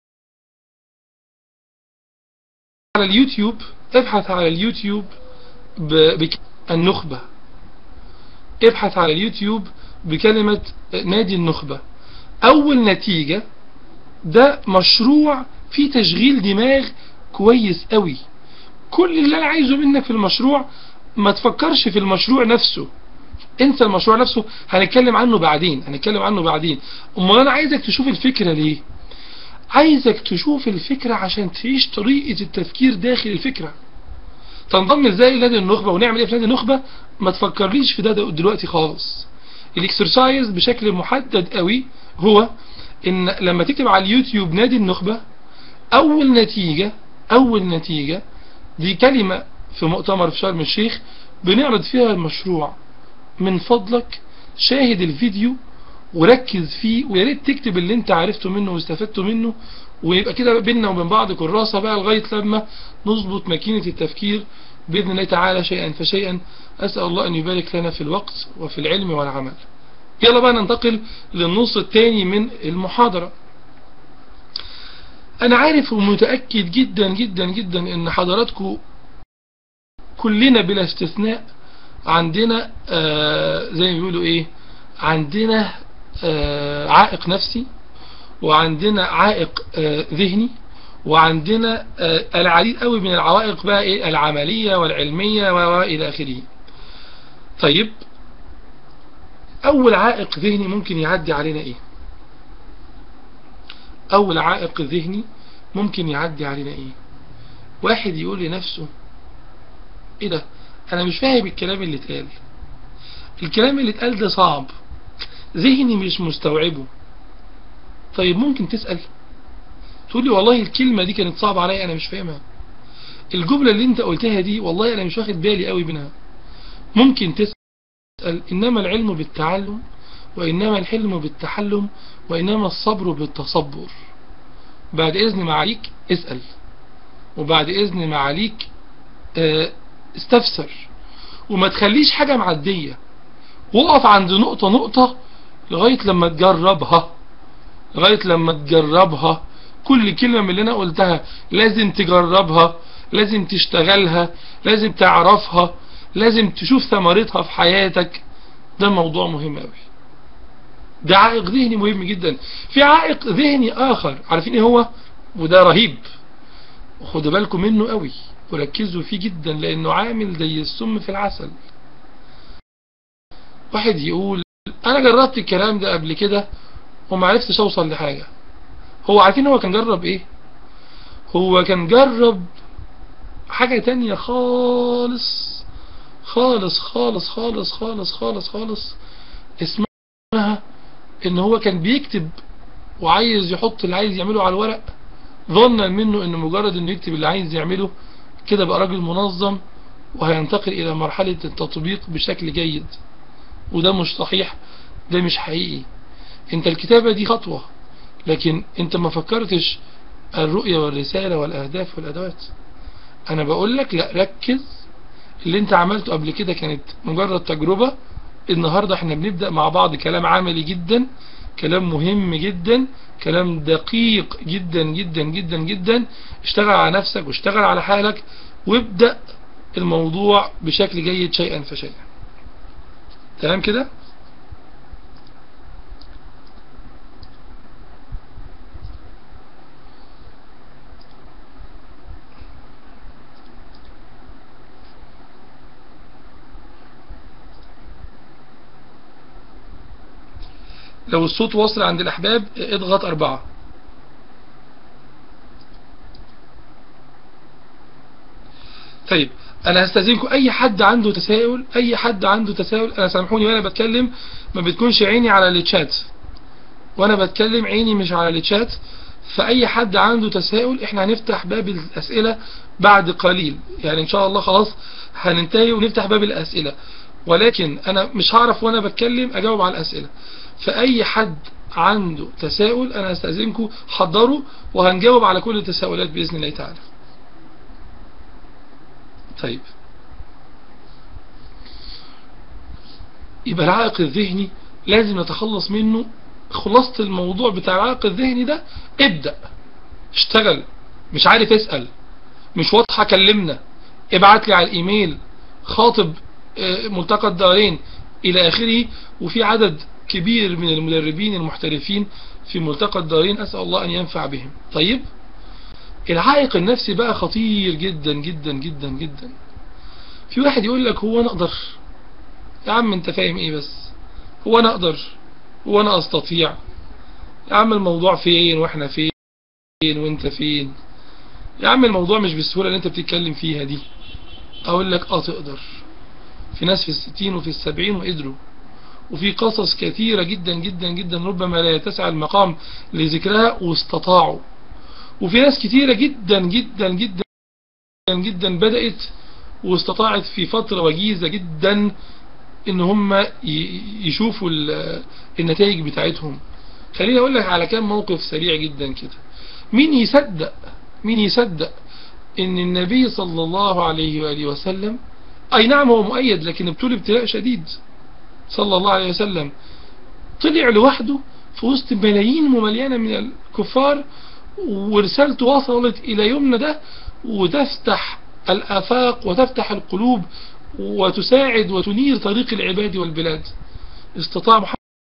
اليوتيوب، ابحث على اليوتيوب النخبة، ابحث على اليوتيوب بكلمة نادي النخبة. أول نتيجة ده مشروع فيه تشغيل دماغ كويس قوي. كل اللي أنا عايزه منك في المشروع ما تفكرش في المشروع نفسه، انسى المشروع نفسه، هنتكلم عنه بعدين. أمال أنا عايزك تشوف الفكرة ليه؟ عايزك تشوف الفكرة عشان تعيش طريقة التفكير داخل الفكرة. تنضم ازاي لنادي النخبة ونعمل ايه في نادي النخبة؟ ما تفكرليش في ده دلوقتي خالص. الاكسرسايز بشكل محدد قوي هو ان لما تكتب على اليوتيوب نادي النخبة، اول نتيجة دي كلمة في مؤتمر في شرم الشيخ بنعرض فيها المشروع. من فضلك شاهد الفيديو وركز فيه، ويا ريت تكتب اللي انت عرفته منه واستفدته منه، ويبقى كده بيننا وبين بعض كراسة بقى لغاية لما نظبط ماكينة التفكير بإذن الله تعالى شيئا فشيئا. أسأل الله أن يبارك لنا في الوقت وفي العلم والعمل. يلا بقى ننتقل للنص الثاني من المحاضرة. أنا عارف ومتأكد جدا جدا جدا أن حضراتكم كلنا بلا استثناء عندنا زي ما بيقولوا عندنا عائق نفسي، وعندنا عائق ذهني، وعندنا العديد قوي من العوائق بقى ايه العملية والعلمية والى اخره. طيب اول عائق ذهني ممكن يعدي علينا ايه؟ اول عائق ذهني ممكن يعدي علينا ايه؟ واحد يقول لنفسه ايه ده، انا مش فاهم الكلام اللي اتقال، الكلام اللي اتقال ده صعب، ذهني مش مستوعبه. طيب ممكن تسأل تقول لي والله الكلمة دي كانت صعبة عليا، انا مش فاهمها، الجملة اللي انت قلتها دي والله انا مش واخد بالي قوي منها. ممكن تسأل انما العلم بالتعلم، وانما الحلم بالتحلم، وانما الصبر بالتصبر. بعد اذن معاليك اسأل، وبعد اذن معاليك استفسر، وما تخليش حاجة معدية، وقف عند نقطة نقطة لغاية لما تجربها، لغاية لما تجربها. كل كلمة من اللي انا قلتها لازم تجربها، لازم تشتغلها، لازم تعرفها، لازم تشوف ثمرتها في حياتك. ده موضوع مهم قوي، ده عائق ذهني مهم جدا. في عائق ذهني اخر عارفين ايه هو؟ وده رهيب، وخدوا بالكم منه قوي وركزوا فيه جدا لانه عامل زي السم في العسل. واحد يقول انا جربت الكلام ده قبل كده وما عرفتش اوصل لحاجة. هو عارفين هو كان جرب ايه؟ هو كان جرب حاجة تانية خالص خالص خالص خالص خالص خالص خالص، اسمها ان هو كان بيكتب وعايز يحط اللي عايز يعمله على الورق، ظنا منه ان مجرد انه يكتب اللي عايز يعمله كده بقى راجل منظم وهينتقل الى مرحلة التطبيق بشكل جيد. وده مش صحيح، ده مش حقيقي. انت الكتابة دي خطوة، لكن انت ما فكرتش الرؤية والرسالة والاهداف والادوات. انا بقول لك لا، ركز، اللي انت عملته قبل كده كانت مجرد تجربة. النهاردة احنا بنبدأ مع بعض كلام عملي جدا، كلام مهم جدا، كلام دقيق جدا جدا جدا جدا. اشتغل على نفسك واشتغل على حالك وابدأ الموضوع بشكل جيد شيئا فشيئا. تمام كده؟ لو الصوت واصل عند الأحباب اضغط 4. طيب أنا هستأذنكم، أي حد عنده تساؤل، أي حد عنده تساؤل، أنا سامحوني وأنا بتكلم ما بتكونش عيني على الشات، وأنا بتكلم عيني مش على الشات. فأي حد عنده تساؤل احنا هنفتح باب الأسئلة بعد قليل، يعني إن شاء الله خلاص هننتهي ونفتح باب الأسئلة، ولكن أنا مش هعرف وأنا بتكلم أجاوب على الأسئلة. فأي حد عنده تساؤل أنا هستأذنكم حضروا، وهنجاوب على كل التساؤلات بإذن الله تعالى. طيب يبقى العائق الذهني لازم نتخلص منه. خلاصة الموضوع بتاع العائق الذهني ده، ابدأ اشتغل، مش عارف اسأل، مش واضحة كلمنا، ابعت لي على الايميل، خاطب ملتقى الدارين الى اخره. وفي عدد كبير من المدربين المحترفين في ملتقى الدارين، اسأل الله ان ينفع بهم. طيب العائق النفسي بقى خطير جدا جدا جدا جدا. في واحد يقول لك هو انا اقدر؟ يا عم انت فاهم ايه بس؟ هو انا اقدر؟ هو انا استطيع؟ يا عم الموضوع فين واحنا فين وانت فين؟ يا عم الموضوع مش بالسهولة اللي انت بتتكلم فيها دي. اقول لك تقدر. في ناس في 60 وفي 70 وقدروا، وفي قصص كثيرة جدا جدا جدا ربما لا يتسع المقام لذكرها واستطاعوا. وفي ناس كثيرة جدا جدا جدا جدا بدأت واستطاعت في فترة وجيزة جدا ان هم يشوفوا النتائج بتاعتهم. خليني اقول لك على كام موقف سريع جدا كده. مين يصدق ان النبي صلى الله عليه وآله وسلم، اي نعم هو مؤيد لكن ابتلي ابتلاء شديد، صلى الله عليه وسلم طلع لوحده في وسط ملايين ممليانة من الكفار، ورسالته وصلت الى يومنا ده، وتفتح الآفاق وتفتح القلوب وتساعد وتنير طريق العباد والبلاد. استطاع محمد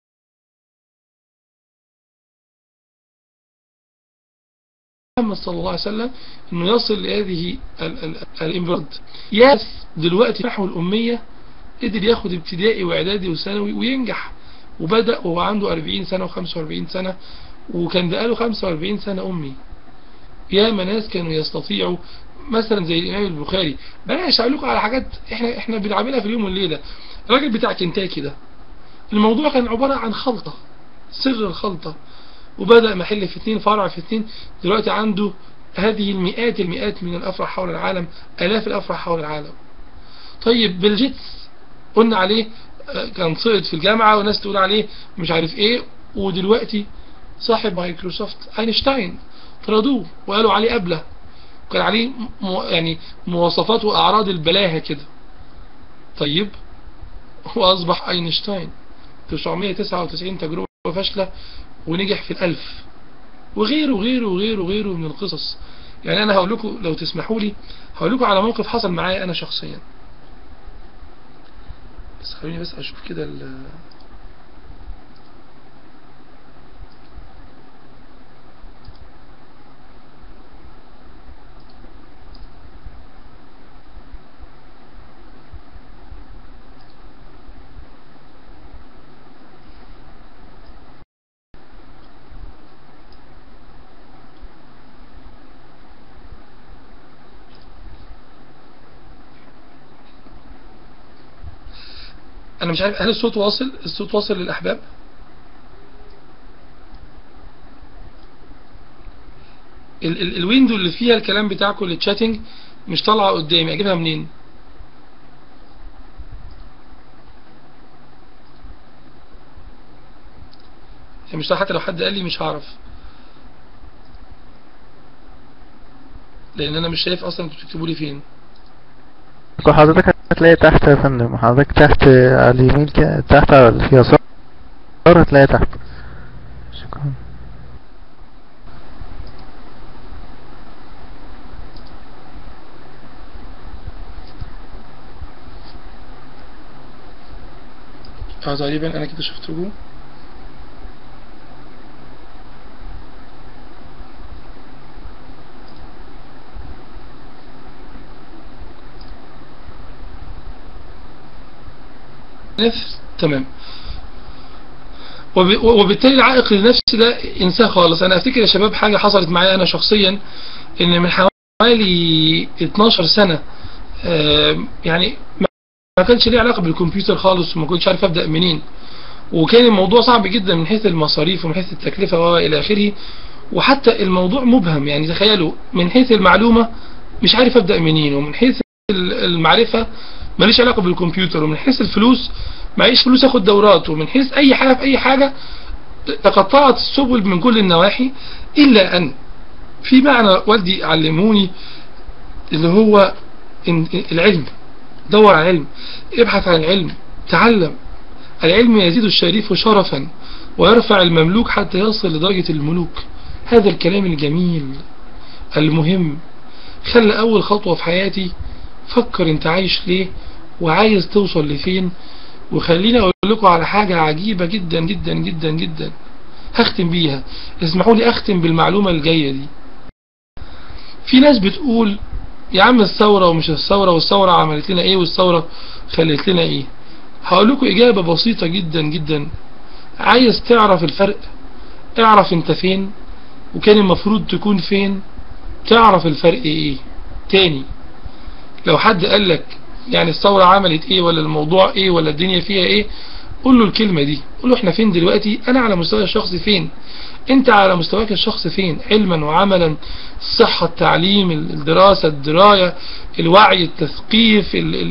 محمد صلى الله عليه وسلم انه يصل لهذه الانفراد. ياس دلوقتي نحو الأمية قدر ياخد ابتدائي واعدادي وثانوي وينجح، وبدأ وهو عنده 40 سنة و45 سنة، وكان بقاله 45 سنة أمي. يا ناس كانوا يستطيعوا مثلا زي الإمام البخاري. بلاش أقول لكم على حاجات احنا بنعملها في اليوم والليلة. الراجل بتاع كنتاكي ده الموضوع كان عبارة عن خلطة، سر الخلطة، وبدأ محل في 2 فرع في 2. دلوقتي عنده هذه المئات من الأفرع حول العالم، آلاف الأفرع حول العالم. طيب بيل جيتس قلنا عليه كان سقط في الجامعة والناس تقول عليه مش عارف ايه، ودلوقتي صاحب مايكروسوفت. اينشتاين طردوه وقالوا عليه أبله، كان عليه يعني مواصفات وأعراض البلاهة كده. طيب هو أصبح اينشتاين، 999 تجربة فاشلة ونجح في 1000، وغيره من القصص. يعني أنا هقول لكم لو تسمحوا لي، هقول لكم على موقف حصل معايا أنا شخصيا. بس خليني بس أشوف كده أنا مش عارف هل الصوت واصل؟ الصوت واصل للأحباب؟ الويندو اللي فيها الكلام بتاعكم للتشاتنج مش طالعة قدامي، أجيبها منين؟ يعني مش حتى لو حد قال لي مش هعرف، لأن أنا مش شايف أصلا انتوا بتكتبوا لي فين. حضرتك هتلاقي تحت يا فندم، حضرتك تحت على اليمين كده، تحت على اليسار هتلاقي تحت. شكرا. تقريبا أنا كده شفتكم. تمام. وبالتالي العائق للنفس ده انساه خالص. انا افتكر يا شباب حاجة حصلت معايا انا شخصيا، ان من حوالي 12 سنة يعني ما كانش ليه علاقة بالكمبيوتر خالص، وما كنتش عارف ابدأ منين، وكان الموضوع صعب جدا من حيث المصاريف ومن حيث التكلفة والى اخره، وحتى الموضوع مبهم. يعني تخيلوا من حيث المعلومة مش عارف ابدأ منين، ومن حيث المعرفة ماليش علاقة بالكمبيوتر، ومن حيث الفلوس معيش فلوس اخد دورات، ومن حيث اي حاجة في اي حاجة تقطعت السبل من كل النواحي. الا ان في معنى والدي علموني اللي هو العلم. دور على العلم، ابحث عن العلم، تعلم. العلم يزيد الشريف شرفا ويرفع المملوك حتى يصل لدرجة الملوك. هذا الكلام الجميل المهم خلى اول خطوة في حياتي فكر انت عايش ليه وعايز توصل لفين. وخليني اقول لكم على حاجة عجيبة جدا جدا جدا جدا هختم بيها. اسمحوا لي اختم بالمعلومة الجاية دي. في ناس بتقول يا عم الثورة ومش الثورة، والثورة عملت لنا ايه والثورة خلت لنا ايه. هقول لكم اجابة بسيطة جدا جدا. عايز تعرف الفرق؟ اعرف انت فين وكان المفروض تكون فين، تعرف الفرق ايه. تاني، لو حد قال لك يعني الثورة عملت ايه ولا الموضوع ايه ولا الدنيا فيها ايه، قول له الكلمة دي، قول له احنا فين دلوقتي. انا على مستوى الشخصي فين، انت على مستواك الشخصي فين، علما وعملا، الصحة، التعليم، الدراسة، الدراية، الوعي، التثقيف،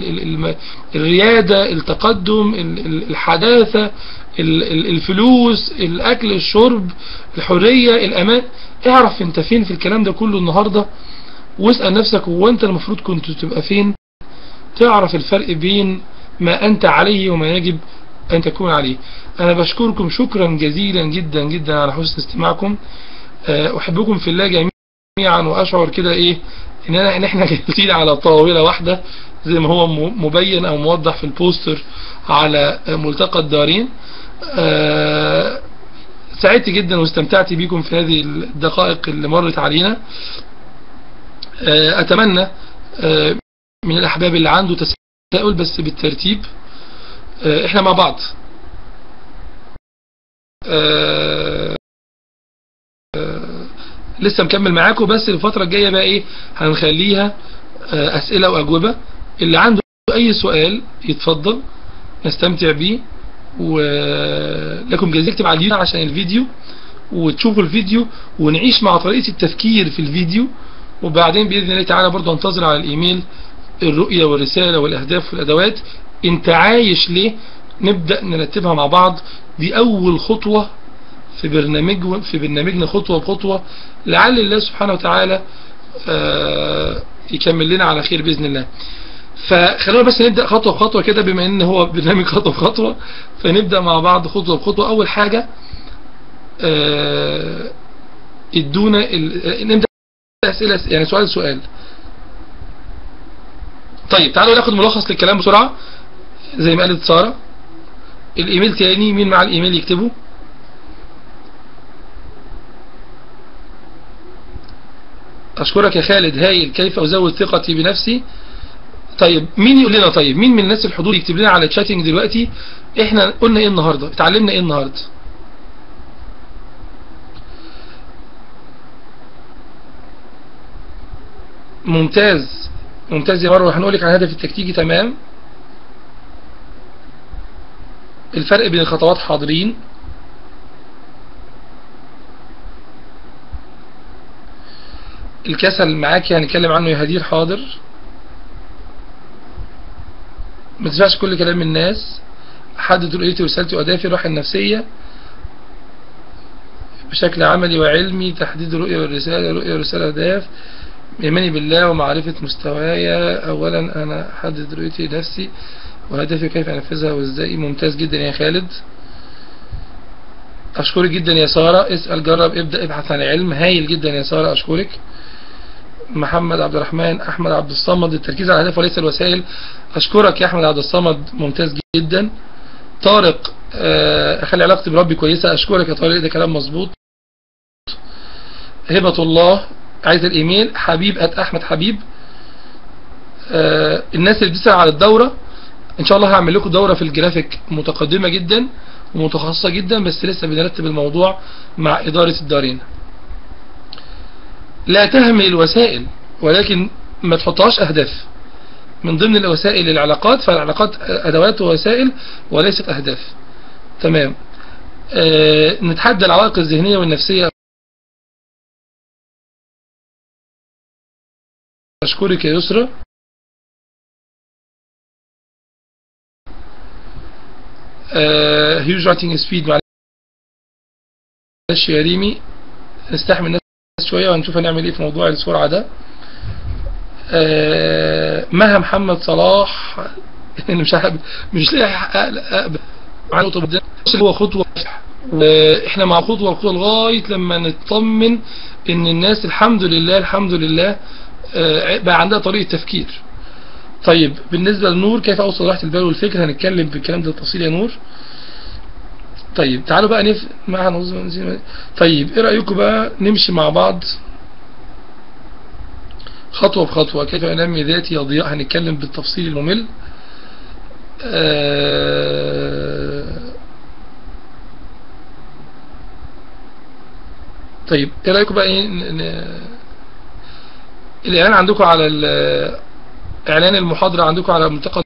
الريادة، التقدم، الحداثة، الفلوس، الاكل، الشرب، الحرية، الامان. اعرف انت فين في الكلام ده كله النهاردة، واسأل نفسك هو انت المفروض كنت تبقى فين. تعرف الفرق بين ما انت عليه وما يجب ان تكون عليه. انا بشكركم شكرا جزيلا جدا جدا على حسن استماعكم. احبكم في الله جميعا، واشعر كده ايه ان احنا جالسين على طاولة واحدة زي ما هو مبين او موضح في البوستر على ملتقى الدارين. سعدت جدا واستمتعت بيكم في هذه الدقائق اللي مرت علينا. اتمنى من الاحباب اللي عنده تساؤل بس بالترتيب. احنا مع بعض لسه مكمل معاكم، بس الفترة الجاية بقى ايه هنخليها اسئلة واجوبة. اللي عنده اي سؤال يتفضل نستمتع بيه، ولكم جزاء اكتب على اليوتيوب عشان الفيديو وتشوفوا الفيديو ونعيش مع طريقة التفكير في الفيديو. وبعدين بإذن الله تعالى برضو انتظر على الإيميل الرؤية والرسالة والأهداف والأدوات. انت عايش ليه؟ نبدأ نرتبها مع بعض. دي أول خطوة في برنامجنا خطوة بخطوة، لعل الله سبحانه وتعالى يكمل لنا على خير بإذن الله. فخلونا بس نبدأ خطوة بخطوة كده، بما ان هو برنامج خطوة بخطوة فنبدأ مع بعض خطوة بخطوة. أول حاجة ادونا نبدأ أسئلة، يعني سؤال. طيب تعالوا ناخد ملخص للكلام بسرعة زي ما قالت سارة. الإيميل تاني، مين مع الإيميل يكتبه؟ أشكرك يا خالد، هايل. كيف أزود ثقتي بنفسي؟ طيب مين يقول لنا؟ طيب مين من الناس الحضور يكتب لنا على الشاتنج دلوقتي احنا قلنا ايه النهاردة، اتعلمنا ايه النهاردة؟ ممتاز يا مروه. هنقولك عن الهدف التكتيكي. تمام. الفرق بين الخطوات حاضرين. الكسل معاكي هنتكلم عنه يا هدير. حاضر. ما تسمعش كل كلام الناس. حدد رؤيتي ورسالتي واهدافي. الراحه النفسيه بشكل عملي وعلمي. تحديد الرؤيه والرساله اهداف. إيماني بالله ومعرفة مستوايا. أولا أنا أحدد رؤيتي لنفسي وهدفي كيف أنفذها وإزاي. ممتاز جدا يا خالد. أشكرك جدا يا سارة. اسأل، جرب، ابدأ، ابحث عن علم. هايل جدا يا سارة، أشكرك. محمد عبد الرحمن. أحمد عبد الصمد. التركيز على الأهداف وليس الوسائل. أشكرك يا أحمد عبد الصمد، ممتاز جدا. طارق أخلي علاقتي بربي كويسة. أشكرك يا طارق، ده كلام مظبوط. هبة الله عايز الإيميل. حبيب أحمد حبيب. الناس اللي بتسأل على الدورة إن شاء الله هعمل لكم دورة في الجرافيك متقدمة جدا ومتخصصة جدا، بس لسه بنرتب الموضوع مع إدارة الدارين. لا تهمل الوسائل ولكن ما تحطهاش أهداف. من ضمن الوسائل العلاقات، فالعلاقات أدوات ووسائل وليست أهداف. تمام. نتحدى العوائق الذهنية والنفسية. أشكرك يا يسرى. هيوج رايتنج سبيد. معلش يا ريمي، نستحمل الناس شوية وهنشوف هنعمل ايه في موضوع السرعة ده. مها محمد صلاح. مش لاقي هو خطوة، واحنا مع خطوة لغاية لما نطمن ان الناس الحمد لله بقى عندها طريقة تفكير. طيب بالنسبة لنور، كيف اوصل راحة البال والفكر؟ هنتكلم بالكلام ده بالتفصيل يا نور. طيب تعالوا بقى مع نظم. طيب ايه رأيكم بقى نمشي مع بعض خطوة بخطوة؟ كيف انمي ذاتي يا ضياء؟ هنتكلم بالتفصيل الممل. طيب ايه رأيكم بقى الاعلان عندكم على اعلان المحاضرة عندكم على ملتقى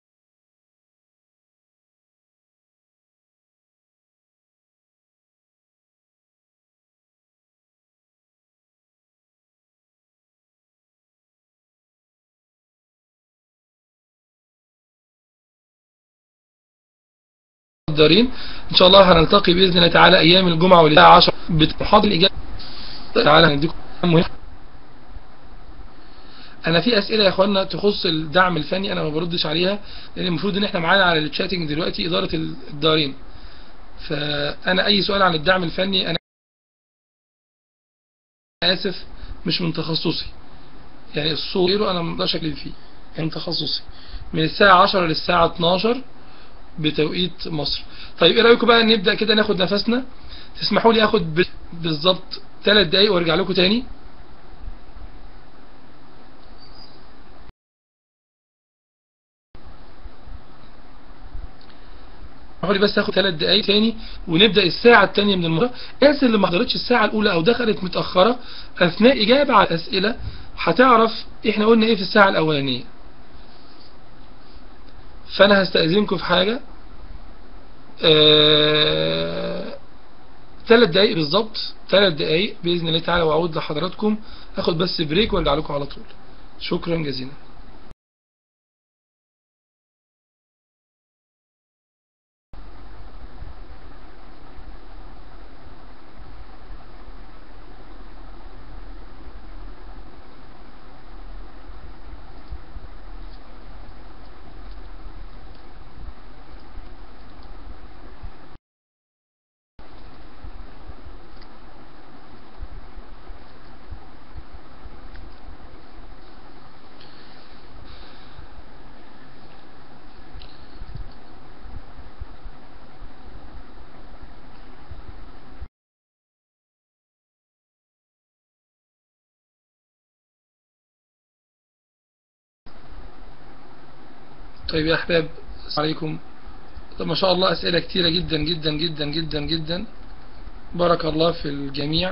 الدارين. ان شاء الله هنلتقي باذن الله تعالى ايام الجمعة والساعة 10 بمحاضرة الاجابة. تعالى هنديكم مهم. انا في اسئله يا اخوانا تخص الدعم الفني انا ما بردش عليها، لان المفروض ان احنا معانا على الشاتنج دلوقتي اداره الدارين. فانا اي سؤال عن الدعم الفني انا اسف مش من تخصصي، يعني الصوت غيره انا ما اقدرش اتكلم فيه، يعني تخصصي من الساعه 10 للساعه 12 بتوقيت مصر. طيب ايه رايكم بقى نبدا كده ناخد نفسنا؟ تسمحوا لي اخد بالظبط 3 دقايق وارجع لكم تاني. حاولي بس اخد 3 دقايق تاني ونبدا الساعه الثانيه من المحاضره. الناس اللي ما حضرتش الساعه الاولى او دخلت متاخره اثناء اجابه على الاسئله هتعرف احنا قلنا ايه في الساعه الاولانيه. فانا هستاذنكم في حاجه 3 دقايق بالظبط، 3 دقايق باذن الله تعالى، واعود لحضراتكم. اخد بس بريك وارجع لكم على طول. شكرا جزيلا. طيب يا احباب، السلام عليكم. طب ما شاء الله اسئله كتيره جدا جدا جدا جدا جدا. بارك الله في الجميع.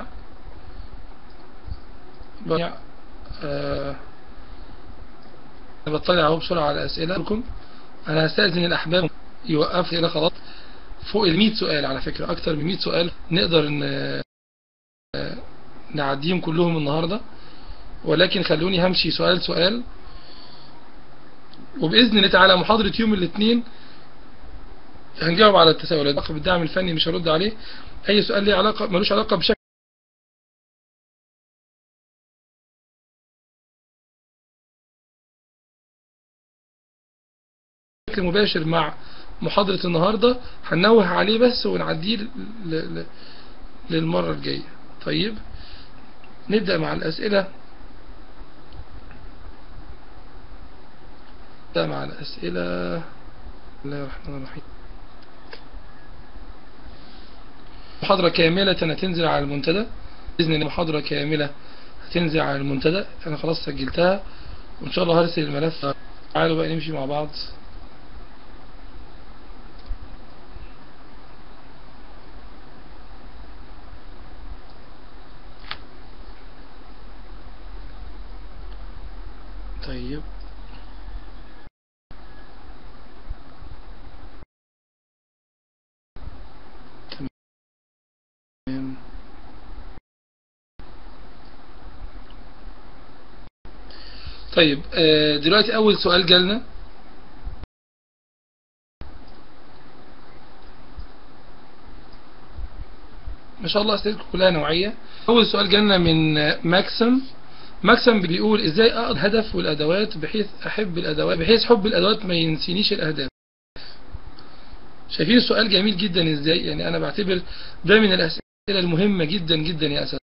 بطلع اهو بسرعه على اسئلتكم. انا هستاذن الاحباب يوقف الى خلاص فوق ال 100 سؤال، على فكره اكتر من 100 سؤال نقدر نعديهم كلهم النهارده، ولكن خلوني همشي سؤال سؤال، وباذن الله تعالى محاضره يوم الاثنين هنجاوب على التساؤلات. بالدعم الفني مش هرد عليه. اي سؤال ليه علاقه ملوش علاقه بشكل مباشر مع محاضره النهارده هننوه عليه بس ونعديه للمره الجايه. طيب نبدا مع الاسئله. بسم الله الرحمن الرحيم. محاضرة كاملة هتنزل على المنتدى بإذن الله. محاضرة كاملة هتنزل على المنتدى، أنا خلاص سجلتها وإن شاء الله هرسل الملف. تعالوا بقى نمشي مع بعض. طيب تمام. طيب دلوقتي أول سؤال جالنا. ما شاء الله أسئلتكم كلها نوعية. أول سؤال جالنا من ماكسم بيقول ازاي اقضي الهدف والادوات بحيث احب الادوات، بحيث حب الادوات ما ينسينيش الاهداف. شايفين السؤال جميل جدا ازاي؟ يعني انا بعتبر ده من الاسئله المهمه جدا جدا يا اساتذه.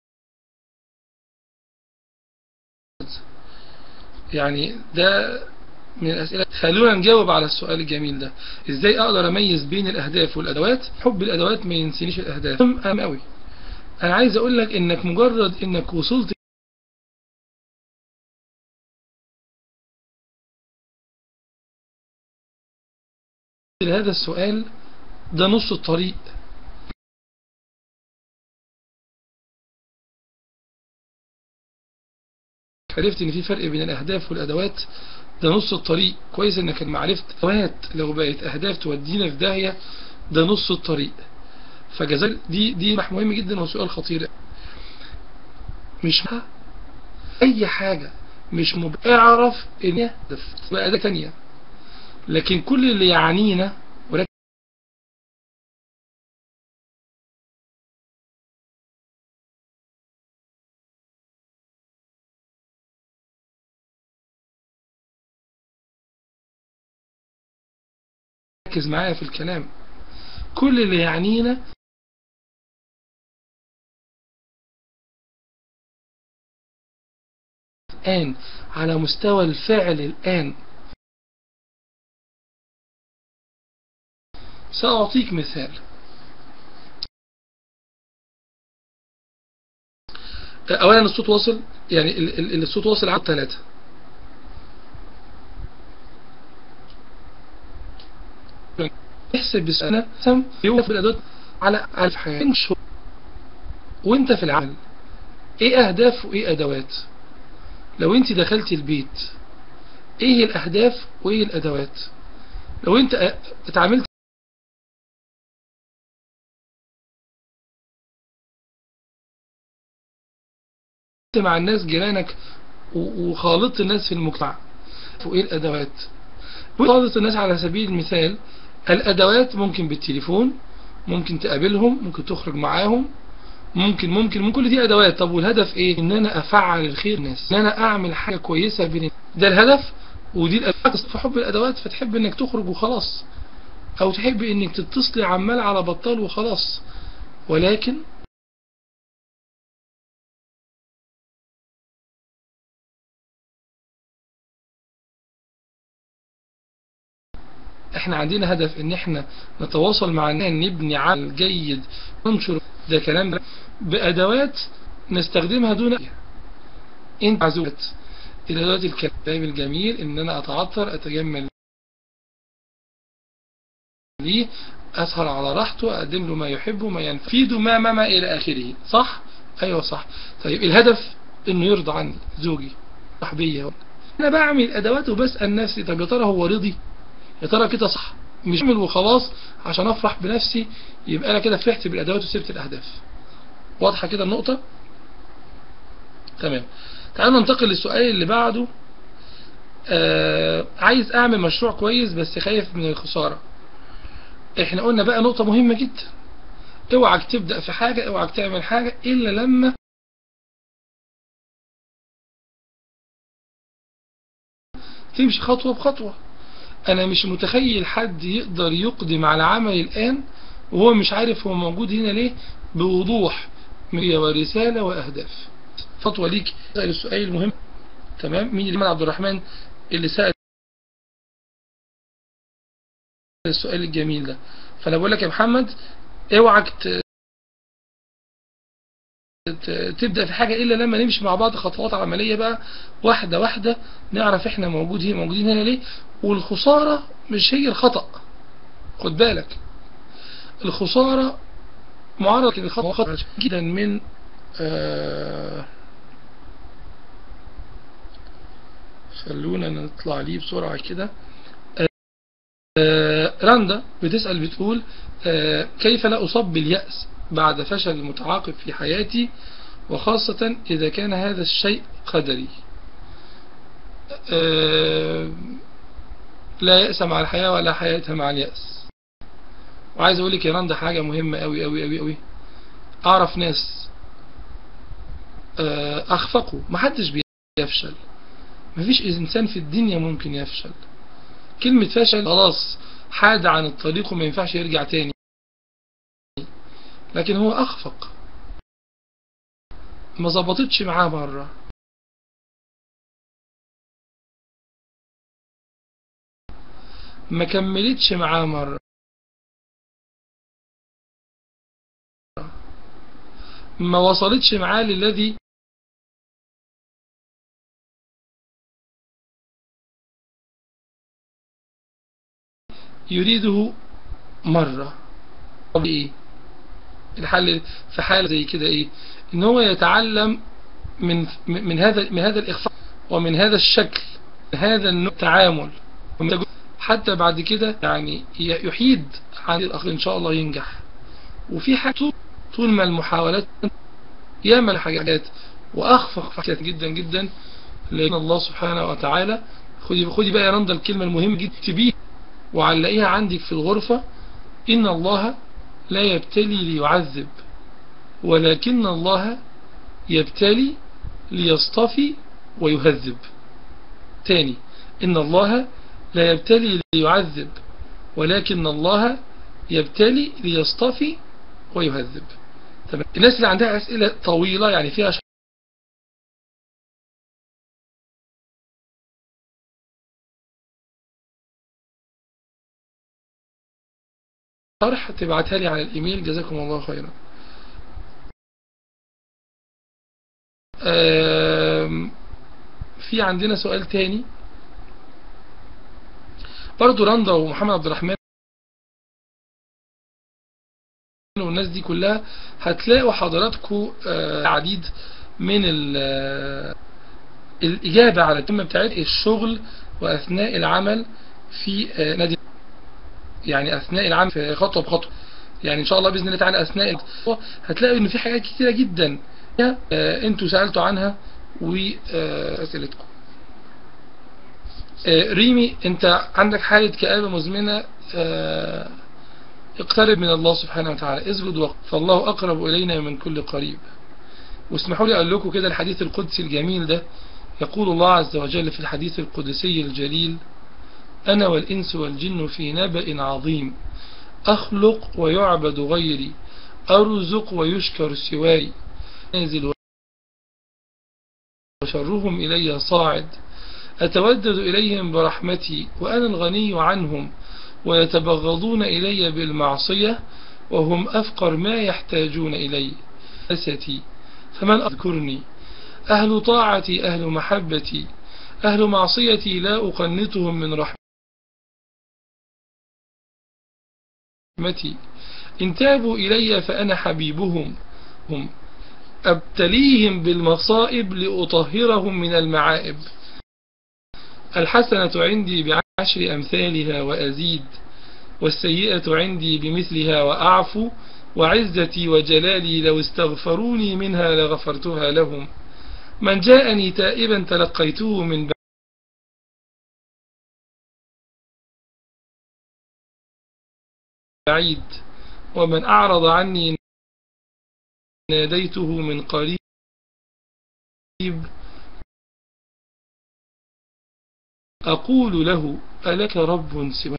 يعني ده من الاسئله. خلونا نجاوب على السؤال الجميل ده، ازاي اقدر اميز بين الاهداف والادوات؟ حب الادوات ما ينسينيش الاهداف. اهم قوي. انا عايز اقول لك انك مجرد انك وصلت لهذا السؤال ده نص الطريق. عرفت ان في فرق بين الاهداف والادوات، ده نص الطريق. كويس انك معرفت ادوات لو بقت اهداف تودينا في داهيه، ده نص الطريق. فجزاك دي مهم جدا وسؤال خطير. مش اي حاجه مش اعرف ان هي هدف بقى ده ثانيه، لكن كل اللي يعنينا ركز معايا في الكلام. كل اللي يعنينا الآن على مستوى الفعل الآن. سأعطيك مثال. اولا الصوت واصل، يعني الصوت واصل على 3. احسب السنة يوقف بالادوات على 1000 حياة وانت في العمل، ايه اهداف وايه ادوات؟ لو انت دخلت البيت ايه الاهداف وايه الادوات؟ لو انت اتعاملت مع الناس جيرانك وخالطت الناس في المجتمع، وايه الادوات؟ خالط الناس على سبيل المثال، الادوات ممكن بالتليفون، ممكن تقابلهم، ممكن تخرج معاهم، ممكن كل دي ادوات. طب والهدف ايه؟ ان انا افعل الخير الناس، ان انا اعمل حاجه كويسه بين ده الهدف. ودي الادوات في حب الادوات، فتحب انك تخرج وخلاص، او تحب انك تتصلي عمال على بطال وخلاص. ولكن احنا عندنا هدف ان احنا نتواصل مع الناس، نبني عمل جيد، ننشر ده كلام بادوات نستخدمها دون انت عزوت الادوات الكلام الجميل، ان انا اتعطر، اتجمل ليه، اسهر على راحته، اقدم له ما يحبه، ما ينفيده، ما الى اخره. صح؟ ايوه صح. طيب الهدف انه يرضى عني زوجي صاحبيه. انا بعمل الادوات وبسال نفسي طب يا ترى هو رضي؟ يا ترى كده صح؟ مش اعمل وخلاص عشان افرح بنفسي، يبقى انا كده فرحت بالادوات وسبت الاهداف. واضحه كده النقطه؟ تمام. تعالوا ننتقل للسؤال اللي بعده. عايز اعمل مشروع كويس بس خايف من الخساره. احنا قلنا بقى نقطه مهمه جدا، اوعك تبدا في حاجه، اوعك تعمل حاجه الا لما تمشي خطوه بخطوه. انا مش متخيل حد يقدر يقدم على عمل الان وهو مش عارف هو موجود هنا ليه بوضوح ورسالة واهداف. خطوة ليك سأل السؤال المهم. تمام. مين اللي عبد الرحمن اللي سأل السؤال الجميل ده؟ فانا بقول لك يا محمد اوعك تبدأ في حاجة الا لما نمشي مع بعض خطوات عملية بقى، واحدة واحدة، نعرف احنا موجودين هنا ليه. والخسارة مش هي الخطأ، خد بالك. الخسارة معرض للخطأ جدا من خلونا نطلع ليه بسرعة كده. رندا بتسأل بتقول كيف لا أصاب باليأس بعد فشل متعاقب في حياتي، وخاصة إذا كان هذا الشيء قدري. لا يأس مع الحياة ولا حياة مع اليأس. وعايز أقول لك يا رندا حاجة مهمة أوي أوي أوي أوي. أعرف ناس أخفقوا، محدش بيفشل، مفيش إنسان في الدنيا ممكن يفشل. كلمة فشل خلاص حاد عن الطريق وما ينفعش يرجع تاني. لكن هو أخفق، ما ظبطتش معاه مرة، ما كملتش معاه مرة، ما وصلتش معاه للذي يريده مرة. طب ايه الحل في حالة زي كده؟ ايه؟ ان هو يتعلم من هذا الاخفاق ومن هذا الشكل، هذا النوع التعامل، حتى بعد كده يعني يحيد عن الاخر ان شاء الله ينجح. وفي حاجة طول ما المحاولات يعمل حاجات واخفق حاجات جدا جدا، لأن الله سبحانه وتعالى. خدي بقى يا رندا الكلمة المهمة جدا، تبيه وعلقيها عندك في الغرفة. إن الله لا يبتلي ليعذب، ولكن الله يبتلي ليصطفي ويهذب. تاني، إن الله لا يبتلي ليعذب، ولكن الله يبتلي ليصطفي ويهذب. تمام. الناس اللي عندها أسئلة طويلة يعني فيها شرح تبعتها لي على الإيميل. جزاكم الله خيرا. في عندنا سؤال تاني برضو، رندا ومحمد عبد الرحمن والناس دي كلها هتلاقوا حضراتكم عديد من الإجابة على الكلمة بتاعت الشغل وأثناء العمل في نادي، يعني أثناء العمل في خطوة بخطوة. يعني إن شاء الله بإذن الله تعالى أثناء الخطوة هتلاقوا إن في حاجات كتيرة جدا أنتوا سألتوا عنها وأسئلتكم. ريمي، أنت عندك حالة كآبة مزمنة، اقترب من الله سبحانه وتعالى، اسجد وقت، فالله أقرب إلينا من كل قريب. واسمحوا لي أقول لكم كده الحديث القدسي الجميل ده. يقول الله عز وجل في الحديث القدسي الجليل: أنا والإنس والجن في نبأ عظيم، أخلق ويعبد غيري، أرزق ويشكر سواي، نازل وشرهم إلي صاعد، أتودد إليهم برحمتي وأنا الغني عنهم، ويتبغضون إلي بالمعصية وهم أفقر ما يحتاجون إلي، أستي فمن أذكرني، أهل طاعتي أهل محبتي، أهل معصيتي لا أقنطهم من رحمتي، إن تابوا إلي فأنا حبيبهم، هم أبتليهم بالمصائب لأطهرهم من المعائب، الحسنة عندي بعشر أمثالها وأزيد، والسيئة عندي بمثلها وأعفو، وعزتي وجلالي لو استغفروني منها لغفرتها لهم، من جاءني تائبا تلقيته من بعيد، ومن أعرض عني ناديته من قريب، أقول له ألك رب سواي،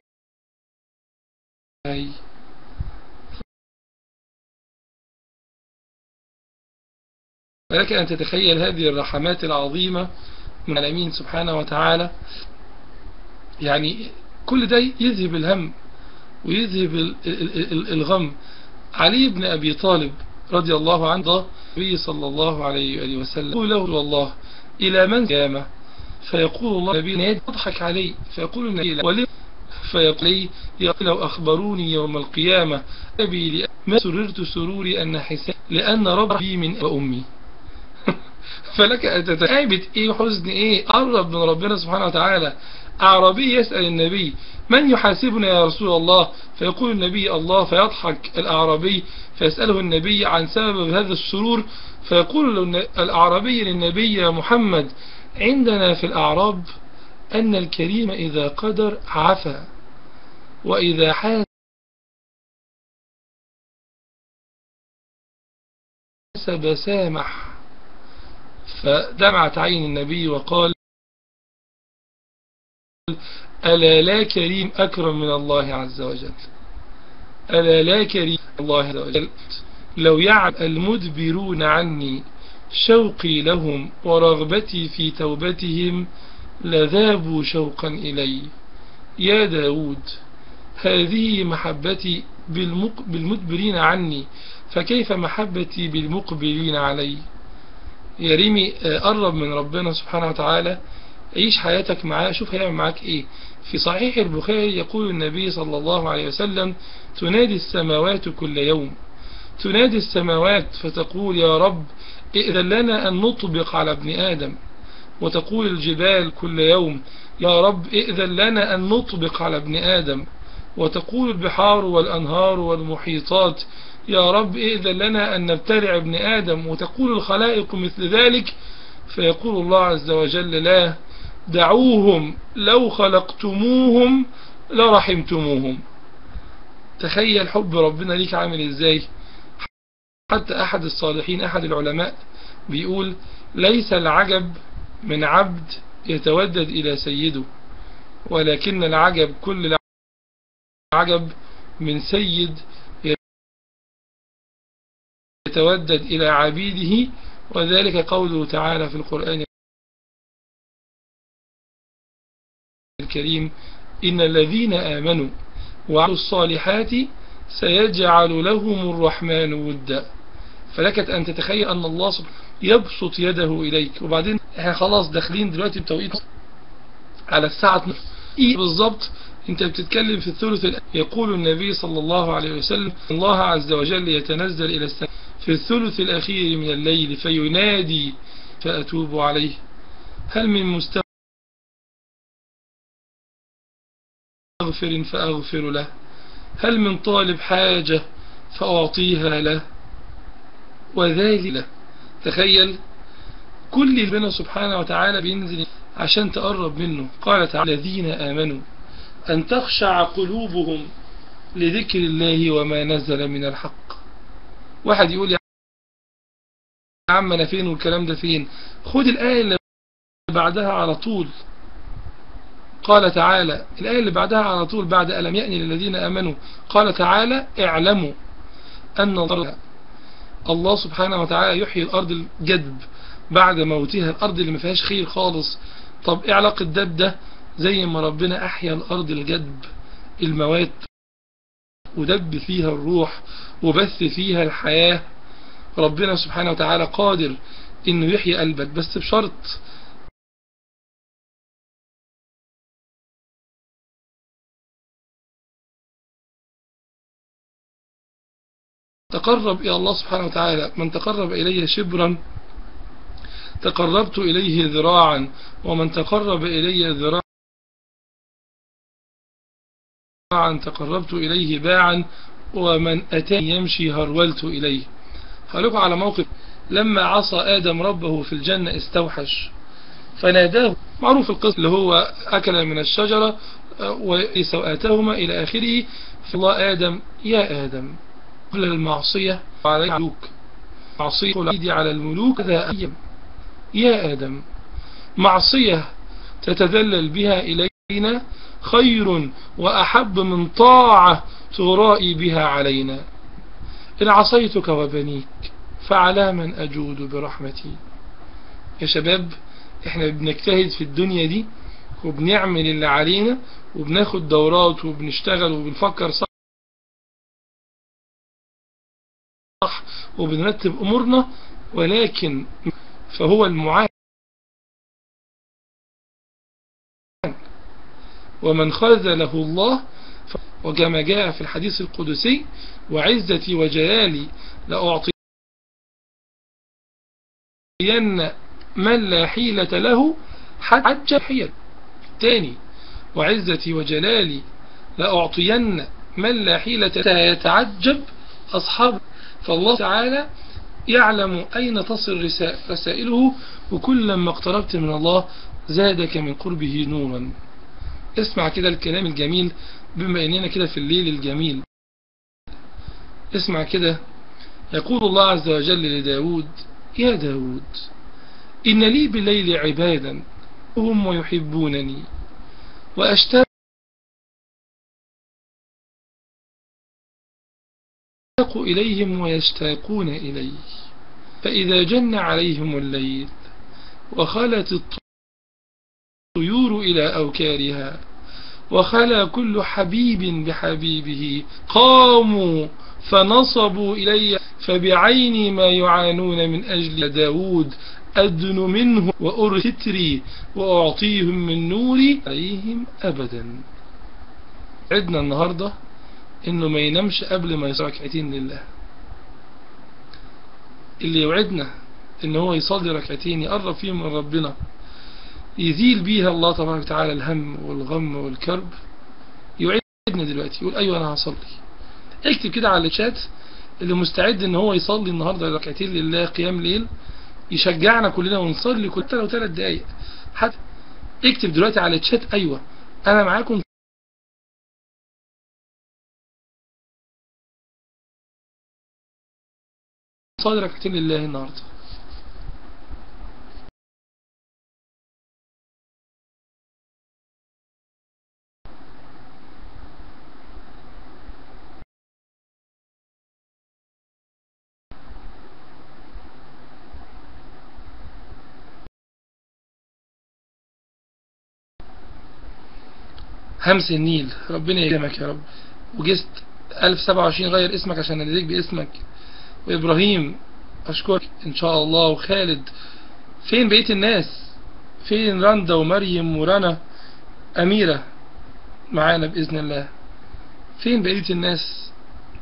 فلك أن تتخيل هذه الرحمات العظيمة من العالمين سبحانه وتعالى. يعني كل ده يذهب الهم ويذهب الغم. علي بن أبي طالب رضي الله عنه النبي صلى الله عليه وسلم يقول له والله إلى من قيامة، فيقول الله النبي يضحك عليه، فيقول النبي ولم، فيقول لي لو أخبروني يوم القيامة أبي ما سررت سروري أن حساب لأن ربي من أمي. فلك أن تتعبت إيه حزن إيه، قرب من ربنا سبحانه وتعالى. أعرابي يسأل النبي من يحاسبنا يا رسول الله، فيقول النبي الله، فيضحك الأعرابي، فيسأله النبي عن سبب هذا السرور، فيقول الأعرابي للنبي يا محمد عندنا في الأعراب أن الكريم إذا قدر عفا، وإذا حاسب سامح. فدمعت عين النبي وقال ألا لا كريم أكرم من الله عز وجل، ألا لا كريم الله عز وجل، لو يعلم المدبرون عني شوقي لهم ورغبتي في توبتهم لذابوا شوقا إلي، يا داود هذه محبتي بالمدبرين عني، فكيف محبتي بالمقبلين علي. يا ريمي قرب من ربنا سبحانه وتعالى، عيش حياتك معاه، شوف هيعمل معاك ايه. في صحيح البخاري يقول النبي صلى الله عليه وسلم تنادي السماوات كل يوم، تنادي السماوات فتقول يا رب ائذن لنا أن نطبق على ابن آدم، وتقول الجبال كل يوم يا رب ائذن لنا أن نطبق على ابن آدم، وتقول البحار والأنهار والمحيطات يا رب ائذن لنا أن نبتلع ابن آدم، وتقول الخلائق مثل ذلك، فيقول الله عز وجل لا، دعوهم لو خلقتموهم لرحمتموهم. تخيل حب ربنا ليك عامل ازاي. حتى أحد الصالحين أحد العلماء بيقول ليس العجب من عبد يتودد إلى سيده، ولكن العجب كل العجب من سيد يتودد إلى عبيده، وذلك قوله تعالى في القرآن الكريم إن الذين آمنوا وعملوا الصالحات سيجعل لهم الرحمن ودا فلك أن تتخيل أن الله سبحانه يبسط يده إليك. وبعدين احنا خلاص داخلين دلوقتي بتوقيت على الساعة 12 بالضبط، انت بتتكلم في الثلث. يقول النبي صلى الله عليه وسلم الله عز وجل يتنزل إلى السماء في الثلث الأخير من الليل فينادي فأتوب عليه هل من مستغفر فأغفر له، هل من طالب حاجة فأعطيها له، وذلك له. تخيل كل ربنا سبحانه وتعالى بينزل عشان تقرب منه. قال تعالى الذين آمنوا أن تخشع قلوبهم لذكر الله وما نزل من الحق. واحد يقول يا عم أنا فين والكلام ده فين؟ خد الآية اللي بعدها على طول. قال تعالى الآية اللي بعدها على طول بعد ألم يأني للذين آمنوا قال تعالى اعلموا أن الله سبحانه وتعالى يحيي الأرض الجدب بعد موتها، الأرض اللي ما فيهاش خير خالص. طب ايه علاقة الدب ده؟ زي ما ربنا أحيا الأرض الجدب الموات ودب فيها الروح وبث فيها الحياة، ربنا سبحانه وتعالى قادر انه يحيي قلبك، بس بشرط تقرب إلى الله سبحانه وتعالى. من تقرب إليه شبرا تقربت إليه ذراعا، ومن تقرب إلي ذراعا تقربت إليه باعا، ومن أتاني يمشي هرولت إليه. هقولكم على موقف لما عصى آدم ربه في الجنة استوحش فناداه، معروف القصة اللي هو أكل من الشجرة وسوآتهما إلى آخره. فالله آدم يا آدم كل المعصية على الملوك، معصية العيد على الملوك ذا أيام. يا آدم معصية تتذلل بها إلينا خير وأحب من طاعة ترائي بها علينا. إن عصيتك وبنيك فعلى من أجود برحمتي. يا شباب احنا بنجتهد في الدنيا دي وبنعمل اللي علينا وبناخد دورات وبنشتغل وبنفكر صح وبنرتب أمورنا، ولكن فهو المعان. ومن خذله الله وكما جاء في الحديث القدسي وعزتي وجلالي لأعطين من لا حيلة له حتى حيل. تاني وعزتي وجلالي لأعطين من لا حيلة يتعجب أصحاب. فالله تعالى يعلم أين تصل رسائله، وكلما اقتربت من الله زادك من قربه نورا. اسمع كده الكلام الجميل بما اننا كده في الليل الجميل. اسمع كده يقول الله عز وجل لداود يا داود إن لي بالليل عبادا هم ويحبونني وأشتاق إليهم ويشتاقون إلي، فإذا جن عليهم الليل وخلت الطيور إلى أوكارها وخلى كل حبيب بحبيبه قاموا فنصبوا إلي، فبعيني ما يعانون من أجل داود أدن منه وأرهتري وأعطيهم من نوري عليهم أبدا. عدنا النهاردة إنه ما ينامش قبل ما يصلي ركعتين لله. اللي يوعدنا إنه هو يصلي ركعتين يقرب فيهم من ربنا يزيل بيها الله تبارك وتعالى الهم والغم والكرب، يوعدنا دلوقتي يقول أيوة أنا هصلي. اكتب كده على الشات اللي مستعد إن هو يصلي النهاردة ركعتين لله قيام ليل، يشجعنا كلنا ونصلي كل 3 دقايق. حتى اكتب دلوقتي على الشات أيوة أنا معاكم صلي ركعتين لله النهاردة. همس النيل ربنا يكرمك يا رب. وجست 1027 غير اسمك عشان نديك باسمك. وإبراهيم أشكرك إن شاء الله. وخالد، فين بقية الناس؟ فين رندا ومريم ورنا؟ أميرة معانا بإذن الله. فين بقية الناس؟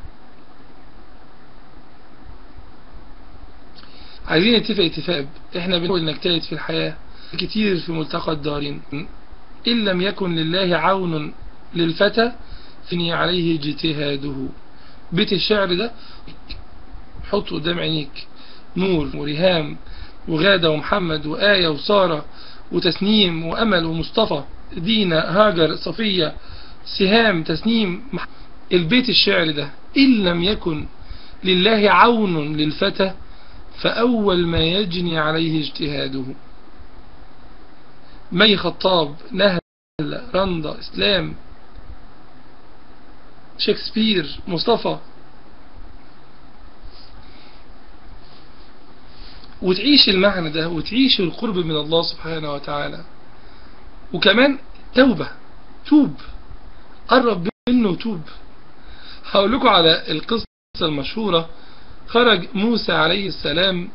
عايزين نتفق اتفاق. احنا بنحاول نجتهد في الحياة كتير في ملتقى الدارين. إن لم يكن لله عون للفتى فني عليه اجتهاده. بيت الشعر ده حطه قدام عينيك. نور وريهام وغادة ومحمد وآية وسارة وتسنيم وأمل ومصطفى، دينا، هاجر، صفية، سهام، تسنيم. البيت الشعر ده إن لم يكن لله عون للفتى فأول ما يجني عليه اجتهاده. مي خطاب، نهل، رندا، إسلام، شكسبير، مصطفى. وتعيش المعنى ده وتعيش القرب من الله سبحانه وتعالى. وكمان توبة، توب، قرب منه وتوب. هقول لكم على القصة المشهورة. خرج موسى عليه السلام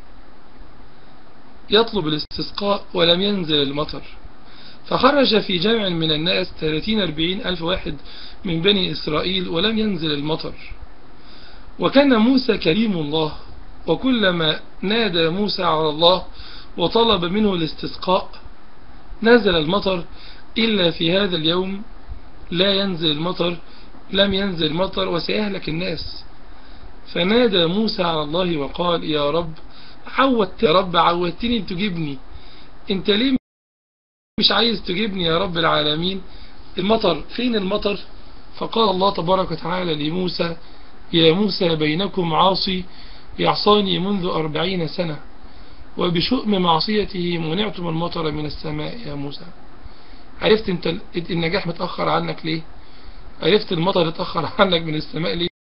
يطلب الاستسقاء ولم ينزل المطر، فخرج في جمع من الناس 30-40 ألف واحد من بني إسرائيل ولم ينزل المطر. وكان موسى كريم الله، وكلما نادى موسى على الله وطلب منه الاستسقاء نزل المطر، إلا في هذا اليوم لا ينزل المطر، لم ينزل المطر وسيهلك الناس. فنادى موسى على الله وقال: يا رب عودتني تجيبني، انت ليه مش عايز تجيبني يا رب العالمين؟ المطر فين المطر؟ فقال الله تبارك وتعالى لموسى: يا موسى بينكم عاصي يعصاني منذ 40 سنة، وبشؤم معصيته منعتم المطر من السماء يا موسى. عرفت انت النجاح متأخر عنك ليه؟ عرفت المطر اتأخر عنك من السماء ليه؟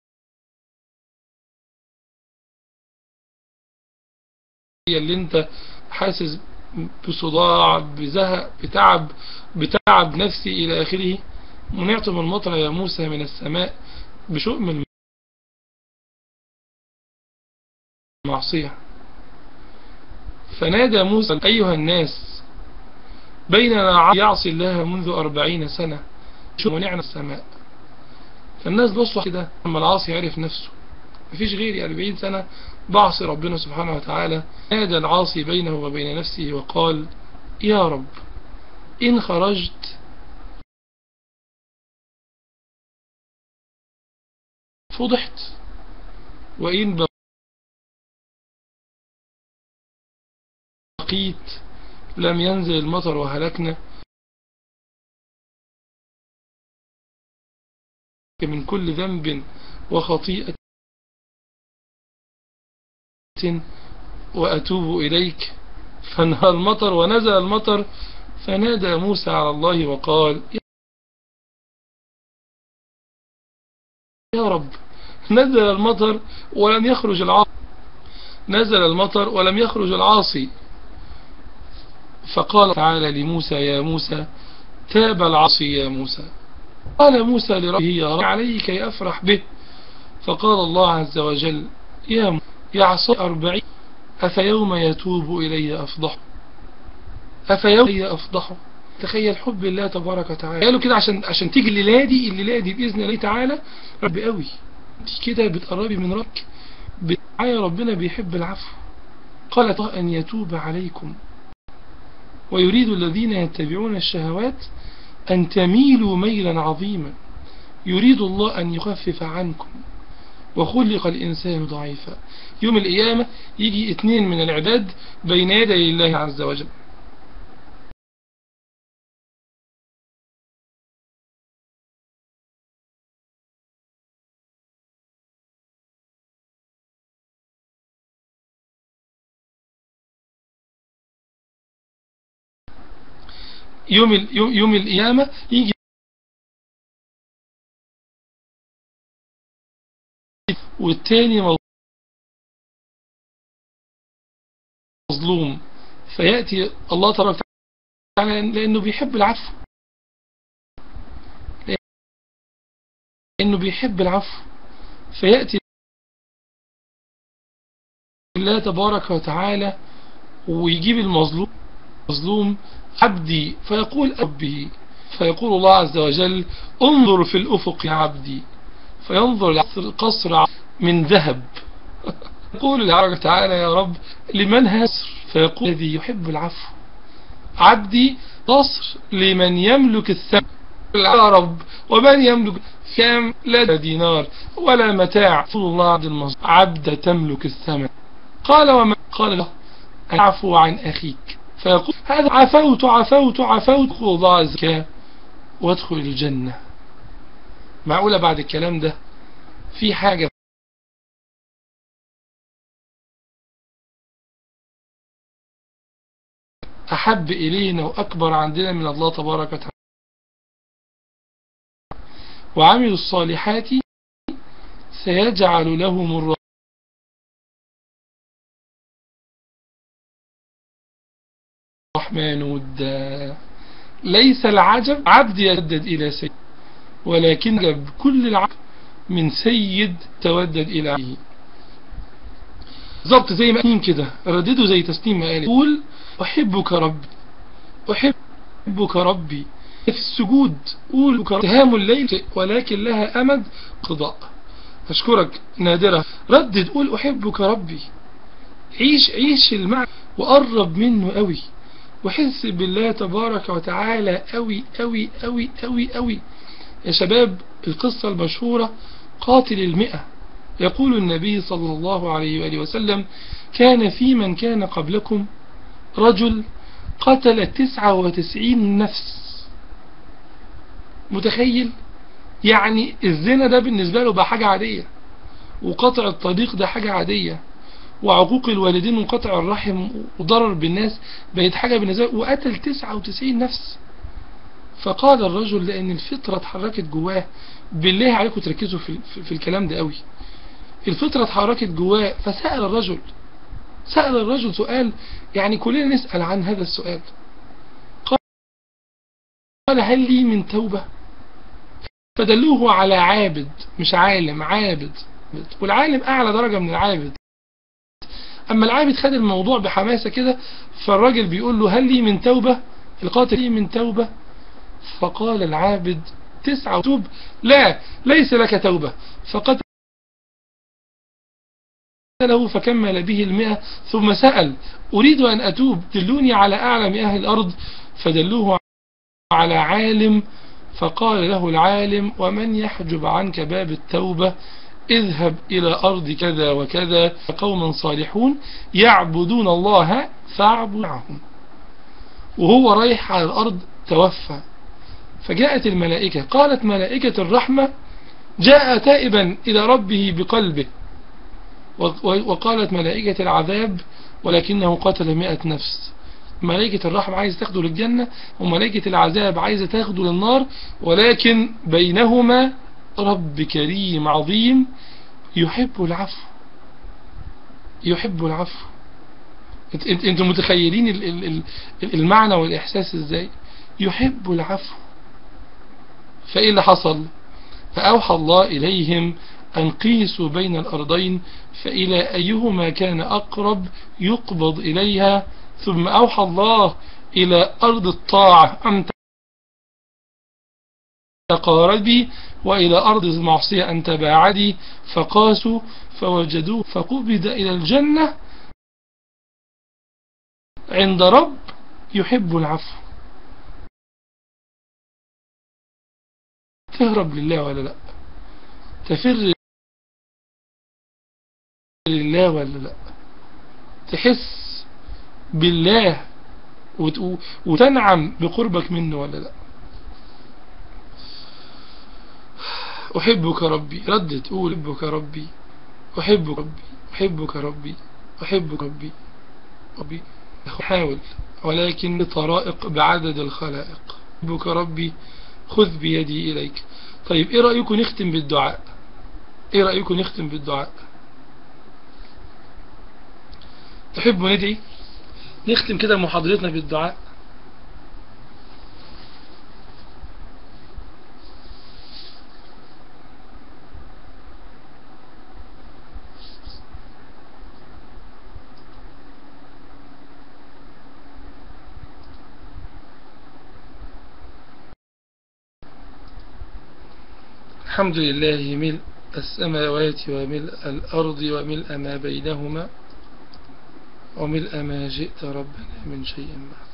اللي انت حاسس بصداع، بزهق، بتعب نفسي إلى آخره. منعتم المطر يا موسى من السماء بشؤم المعصية. فنادى موسى: أيها الناس، بيننا يعصي الله منذ 40 سنة منعنا السماء. فالناس بصوا كده لما العاصي عرف نفسه مفيش غيري 40 سنة بعصي ربنا سبحانه وتعالى. نادى العاصي بينه وبين نفسه وقال: يا رب إن خرجت فضحت، وإن بقيت لم ينزل المطر وهلكنا. من كل ذنب وخطيئة وأتوب إليك. فانهى المطر ونزل المطر. فنادى موسى على الله وقال: يا رب نزل المطر ولم يخرج العاصي، نزل المطر ولم يخرج العاصي. فقال تعالى لموسى: يا موسى تاب العاصي يا موسى. قال موسى لربه: يا رب علي كي أفرح به. فقال الله عز وجل: يا عصي 40 أفيوم يتوب إلي أفضح، أفيوم إلي أفضح. تخيل حب الله تبارك وتعالى. قالوا كده عشان تيجي الليلة دي بإذن الله تعالى رب قوي انت كده بتقربي من ربك بتعالى. ربنا بيحب العفو. قال: أن يتوب عليكم ويريد الذين يتبعون الشهوات أن تميلوا ميلا عظيما، يريد الله أن يخفف عنكم وخلق الإنسان ضعيفا. يوم القيامة يجي 2 من العباد بين يدي الله عز وجل. يوم القيامة يجي والتاني مظلوم، فيأتي الله تبارك وتعالى لأنه بيحب العفو، فيأتي الله تبارك وتعالى ويجيب المظلوم عبدي، فيقول ربه، فيقول الله عز وجل انظر في الأفق يا عبدي، فينظر القصر من ذهب. يقول الله تعالى يا رب لمن هاسر، فيقول الذي يحب العفو. عبدي قصر لمن يملك الثمن، يا رب ومن يملك كام؟ لا دينار ولا متاع. يقول الله عبد تملك الثمن. قال وما قال له اعفو عن أخيك، فيقول هذا عفوت عفوت عفوت. يقول الله عز وجل وادخل الجنة. معقولة بعد الكلام ده في حاجة أحب إلينا وأكبر عندنا من الله تبارك وتعالى؟ وعملوا الصالحات سيجعل لهم الرحمن ودا. ليس العجب عبد يتودد إلى سيد، ولكن عجب كل العجب من سيد تودد إلى عبده. بالظبط زي ما كده ردده زي تسليم ما قال، قول أحبك ربي أحبك ربي. في السجود قول اتهام الليل ولكن لها أمد قضاء. أشكرك نادرة. ردد قول أحبك ربي. عيش المعنى وقرب منه قوي، وحس بالله تبارك وتعالى قوي قوي قوي قوي قوي. يا شباب القصة المشهورة قاتل 100. يقول النبي صلى الله عليه وآله وسلم كان في من كان قبلكم رجل قتل 99 نفس. متخيل؟ يعني الزنا ده بالنسبة له بقى حاجة عادية، وقطع الطريق ده حاجة عادية، وعقوق الوالدين وقطع الرحم وضرر بالناس بقت حاجة بالنسبة له، وقتل 99 نفس. فقال الرجل لأن الفطرة اتحركت جواه، بالله عليكم تركزوا في الكلام ده قوي، الفطرة اتحركت جواه. فسأل الرجل سؤال، يعني كلنا نسأل عن هذا السؤال. قال هل لي من توبة؟ فدلوه على عابد، مش عالم، عابد، والعالم أعلى درجة من العابد. أما العابد خد الموضوع بحماسة كده، فالراجل بيقول له هل لي من توبة؟ القاتل لي من توبة؟ فقال العابد 9 توب، لا ليس لك توبة. فقتله فكمل به 100، ثم سأل أريد أن أتوب دلوني على أعلم أهل الأرض، فدلوه على عالم. فقال له العالم ومن يحجب عنك باب التوبة؟ اذهب إلى أرض كذا وكذا قوم صالحون يعبدون الله فاعبد معهم. وهو رايح على الأرض توفى، فجاءت الملائكة، قالت ملائكة الرحمة جاء تائبا إلى ربه بقلبه، وقالت ملائكة العذاب ولكنه قتل 100 نفس. ملائكة الرحمة عايزة تاخده للجنة، وملائكة العذاب عايزة تاخده للنار، ولكن بينهما رب كريم عظيم يحب العفو. يحب العفو. انتم متخيلين المعنى والإحساس ازاي؟ يحب العفو. فإيه اللي حصل؟ فأوحى الله إليهم أن قيسوا بين الأرضين فإلى أيهما كان أقرب يقبض إليها. ثم أوحى الله إلى أرض الطاعة أن تقاربي، وإلى أرض المعصية أن تباعدي. فقاسوا فوجدوه فقبض إلى الجنة عند رب يحب العفو. تهرب لله ولا لا؟ تفر لله ولا لا؟ تحس بالله وتنعم بقربك منه ولا لا؟ أحبك ربي. ردت قول أحبك ربي أحبك ربي أحبك ربي أحبك ربي ربي. حاول ولكن بطرائق بعدد الخلائق. أحبك ربي خذ بيدي إليك. طيب إيه رأيكم نختم بالدعاء؟ إيه رأيكم نختم بالدعاء؟ تحبوا ندعي؟ نختم كده محاضرتنا بالدعاء. الحمد لله ملء السماوات وملء الأرض وملء ما بينهما وملء ما جئت ربنا من شيء بعد.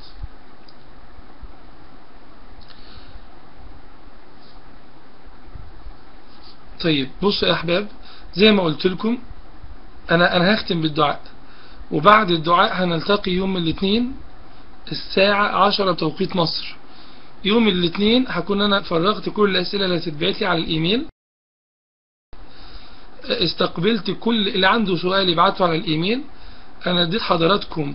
طيب بصوا يا أحباب، زي ما قلت لكم أنا هختم بالدعاء، وبعد الدعاء هنلتقي يوم الاثنين الساعة 10 بتوقيت مصر. يوم الاثنين هكون أنا فرغت كل الأسئلة اللي هتتبعت لي على الإيميل، استقبلت كل اللي عنده سؤال يبعته على الإيميل. أنا اديت حضراتكم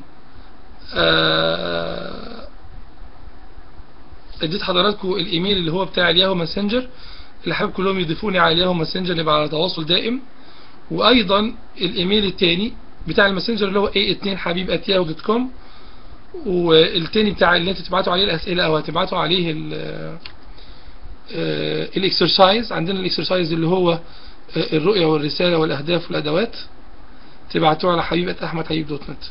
الإيميل اللي هو بتاع الياهو ماسنجر، اللي حابب كلهم يضيفوني على الياهو ماسنجر نبقى على تواصل دائم. وأيضا الإيميل التاني بتاع الماسنجر اللي هو a2habib@yahoo.com، والتاني بتاع اللي انتوا تبعتوا عليه الأسئلة أو هتبعتوا عليه الاكسرسايز. عندنا الاكسرسايز اللي هو الرؤية والرسالة والأهداف والأدوات، تبعتوه على حبيب@ahmedhabib.net.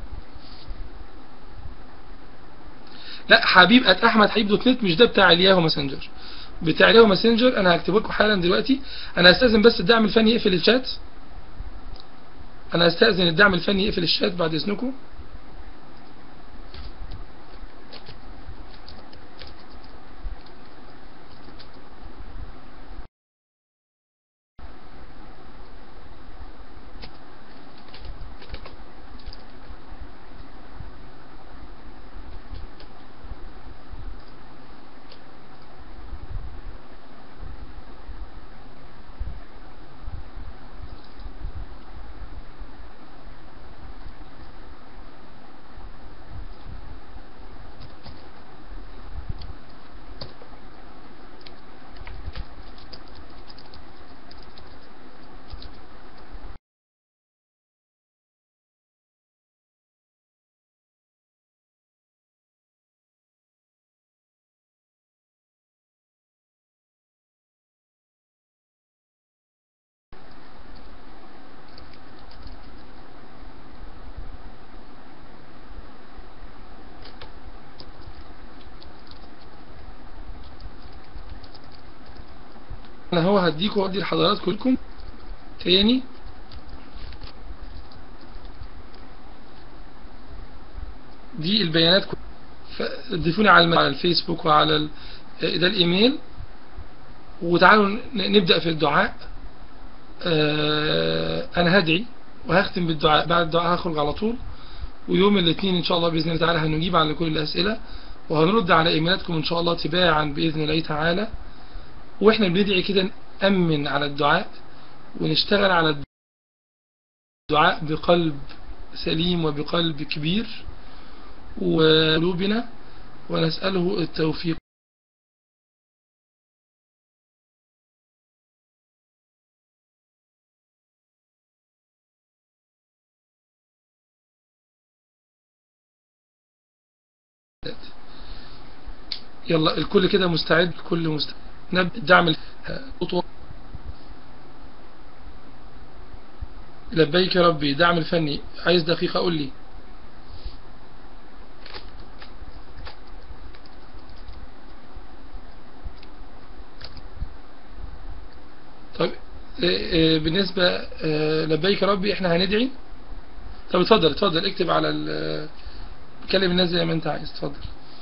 لا، حبيب@ahmedhabib.net مش ده بتاع الياهو ماسنجر. بتاع الياهو ماسنجر انا هكتبه لكم حالا دلوقتي. انا هستأذن بس الدعم الفني يقفل الشات. انا هستأذن الدعم الفني يقفل الشات بعد اذنكم. انا هو هديكم وادي لحضراتكم كلكم تاني. دي البيانات ضيفوني على الفيسبوك وعلى ده الايميل، وتعالوا نبدأ في الدعاء. انا هدعي وهختم بالدعاء. بعد الدعاء هخرج على طول، ويوم الاثنين ان شاء الله باذن الله تعالى هنجيب على كل الاسئله، وهنرد على ايميلاتكم ان شاء الله تباعا باذن الله تعالى. واحنا بندعي كده نأمن على الدعاء ونشتغل على الدعاء بقلب سليم وبقلب كبير وقلوبنا، ونسأله التوفيق. يلا الكل كده مستعد، الكل مستعد. نبدأ دعم الخطوة. لبيك يا ربي. دعم الفني عايز دقيقة قول لي. طيب بالنسبة لبيك يا ربي احنا هندعي. طب اتفضل اكتب على كلم الناس زي ما انت عايز. اتفضل.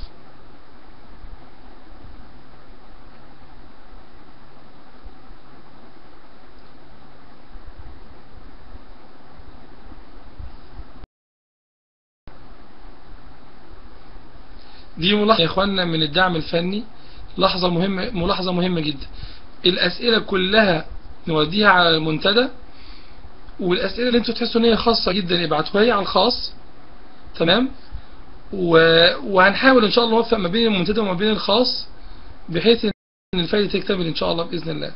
دي ملاحظة يا اخواننا من الدعم الفني، ملاحظة مهمة جدا. الاسئلة كلها نوديها على المنتدى، والاسئلة اللي انتوا تحسوا ان هي خاصة جدا ابعتوها لي على الخاص. تمام. وهنحاول ان شاء الله نوفق ما بين المنتدى وما بين الخاص، بحيث ان الفايدة تكتمل ان شاء الله باذن الله.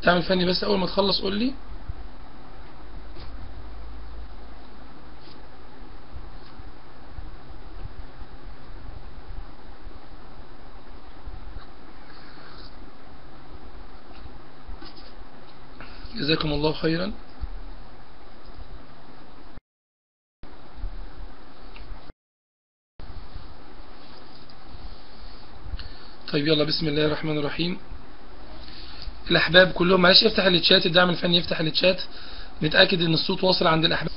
تعمل فني بس اول ما تخلص قول لي. جزاكم الله خيرا. طيب يلا بسم الله الرحمن الرحيم. الأحباب كلهم معلش افتح الشات، الدعم الفني يفتح الشات نتأكد ان الصوت واصل عند الأحباب.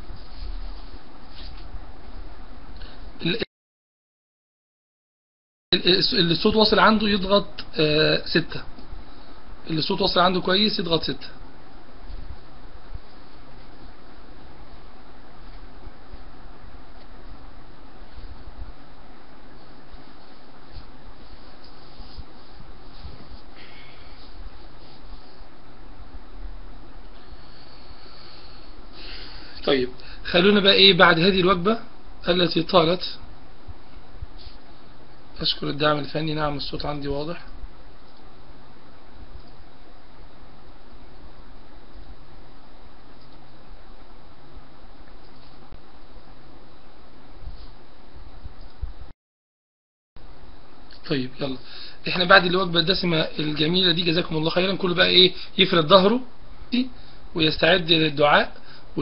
اللي الصوت واصل عنده يضغط 6، اللي الصوت واصل عنده كويس يضغط 6. طيب خلونا بقى ايه بعد هذه الوجبة التي طالت. اشكر الدعم الفني. نعم الصوت عندي واضح. طيب يلا احنا بعد الوجبة الدسمة الجميلة دي جزاكم الله خيرا كله بقى ايه يفرد ظهره ويستعد للدعاء.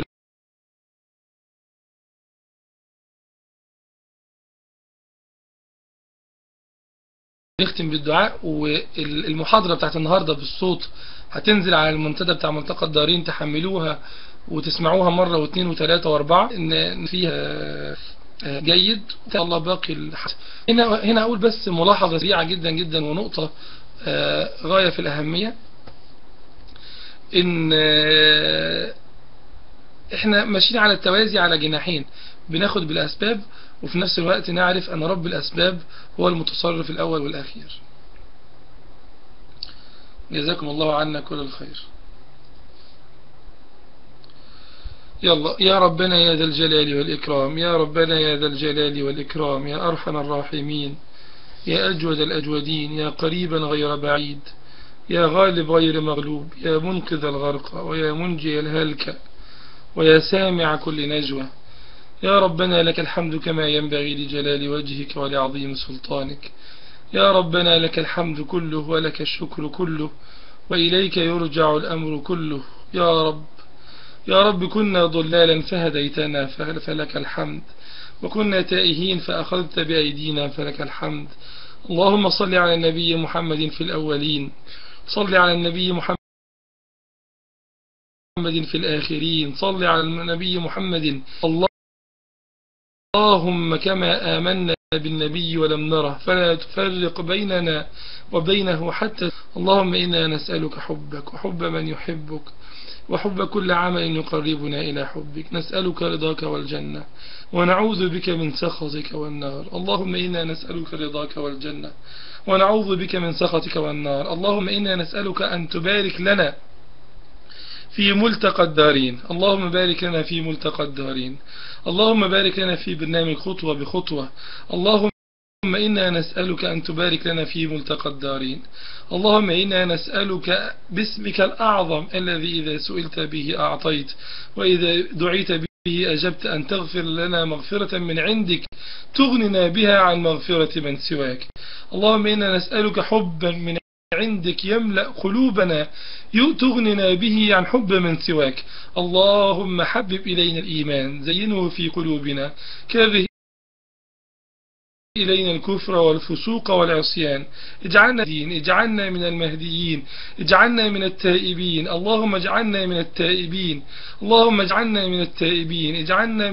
نختم بالدعاء. والمحاضرة بتاعت النهاردة بالصوت هتنزل على المنتدى بتاع ملتقى الدارين، تحملوها وتسمعوها مرة واثنين وثلاثة واربعة ان فيها جيد. ان شاء الله باقي هنا اقول بس ملاحظة سريعة جدا جدا ونقطة غاية في الأهمية، ان احنا ماشيين على التوازي على جناحين، بناخد بالأسباب وفي نفس الوقت نعرف أن رب الأسباب هو المتصرف الأول والأخير. جزاكم الله عنا كل الخير. يلا يا ربنا يا ذا الجلال والإكرام، يا ربنا يا ذا الجلال والإكرام، يا أرحم الراحمين، يا أجود الأجودين، يا قريبا غير بعيد، يا غالب غير مغلوب، يا منقذ الغرق ويا منجي الهلك ويا سامع كل نجوى. يا ربنا لك الحمد كما ينبغي لجلال وجهك ولعظيم سلطانك. يا ربنا لك الحمد كله ولك الشكر كله وإليك يرجع الأمر كله. يا رب يا رب كنا ضلالا فهديتنا فلك الحمد، وكنا تائهين فأخذت بأيدينا فلك الحمد. اللهم صل على النبي محمد في الأولين، صل على النبي محمد في الآخرين، صل على النبي محمد. اللهم كما آمنا بالنبي ولم نره فلا تفرق بيننا وبينه حتى. اللهم إنا نسألك حبك وحب من يحبك وحب كل عمل يقربنا إلى حبك. نسألك رضاك والجنة ونعوذ بك من سخطك والنار. اللهم إنا نسألك رضاك والجنة ونعوذ بك من سخطك والنار. اللهم إنا نسألك أن تبارك لنا في ملتقى الدارين. اللهم بارك لنا في ملتقى الدارين. اللهم بارك لنا في برنامج خطوة بخطوة. اللهم إنا نسألك أن تبارك لنا في ملتقى الدارين. اللهم إنا نسألك باسمك الأعظم الذي إذا سئلت به أعطيت وإذا دعيت به أجبت أن تغفر لنا مغفرة من عندك تغننا بها عن مغفرة من سواك. اللهم إنا نسألك حبا من عندك يملأ قلوبنا تغننا به عن حب من سواك. اللهم حبب إلينا الإيمان زينه في قلوبنا، كره إلينا الكفر والفسوق والعصيان. اجعلنا دين، اجعلنا من المهديين، اجعلنا من التائبين. اللهم اجعلنا من التائبين، اللهم اجعلنا من التائبين، اجعلنا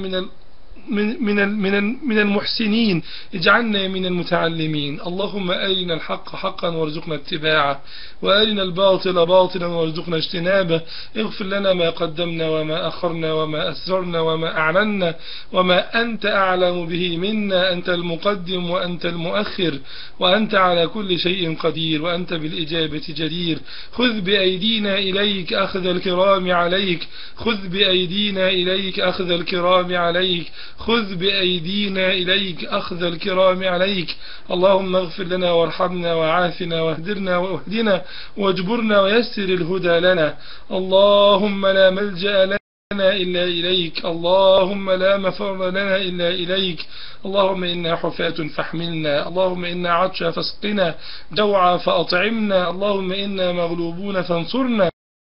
من المحسنين، اجعلنا من المتعلمين. اللهم أرنا الحق حقا وارزقنا اتباعه وأرنا الباطل باطلا وارزقنا اجتنابه. اغفر لنا ما قدمنا وما أخرنا وما أسررنا وما أعلنا وما أنت أعلم به منا. أنت المقدم وأنت المؤخر وأنت على كل شيء قدير وأنت بالإجابة جدير. خذ بأيدينا إليك أخذ الكرام عليك، خذ بأيدينا إليك أخذ الكرام عليك، خذ بأيدينا إليك أخذ الكرام عليك. اللهم اغفر لنا وارحمنا وعافنا واهدنا واجبرنا ويسر الهدى لنا. اللهم لا ملجأ لنا إلا إليك. اللهم لا مفر لنا إلا إليك. اللهم إنا حفاة فاحملنا. اللهم إنا عطشا فاسقنا، جوعا فأطعمنا. اللهم إنا مغلوبون فانصرنا.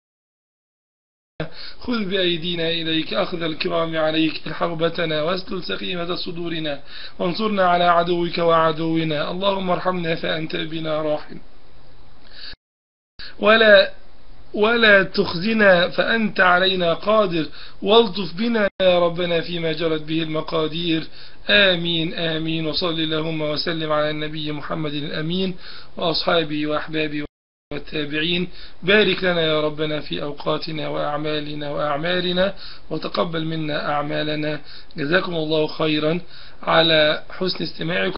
خذ بأيدينا إليك أخذ الكرام عليك. الحربتنا واسلل سقيمة صدورنا وانصرنا على عدوك وعدونا. اللهم ارحمنا فأنت بنا راحم، ولا تخزنا فأنت علينا قادر، والطف بنا يا ربنا فيما جرت به المقادير. آمين آمين. وصل اللهم وسلم على النبي محمد الأمين وأصحابه وأحبابه والتابعين. بارك لنا يا ربنا في أوقاتنا وأعمالنا وأعمالنا، وتقبل منا أعمالنا. جزاكم الله خيرا على حسن استماعكم.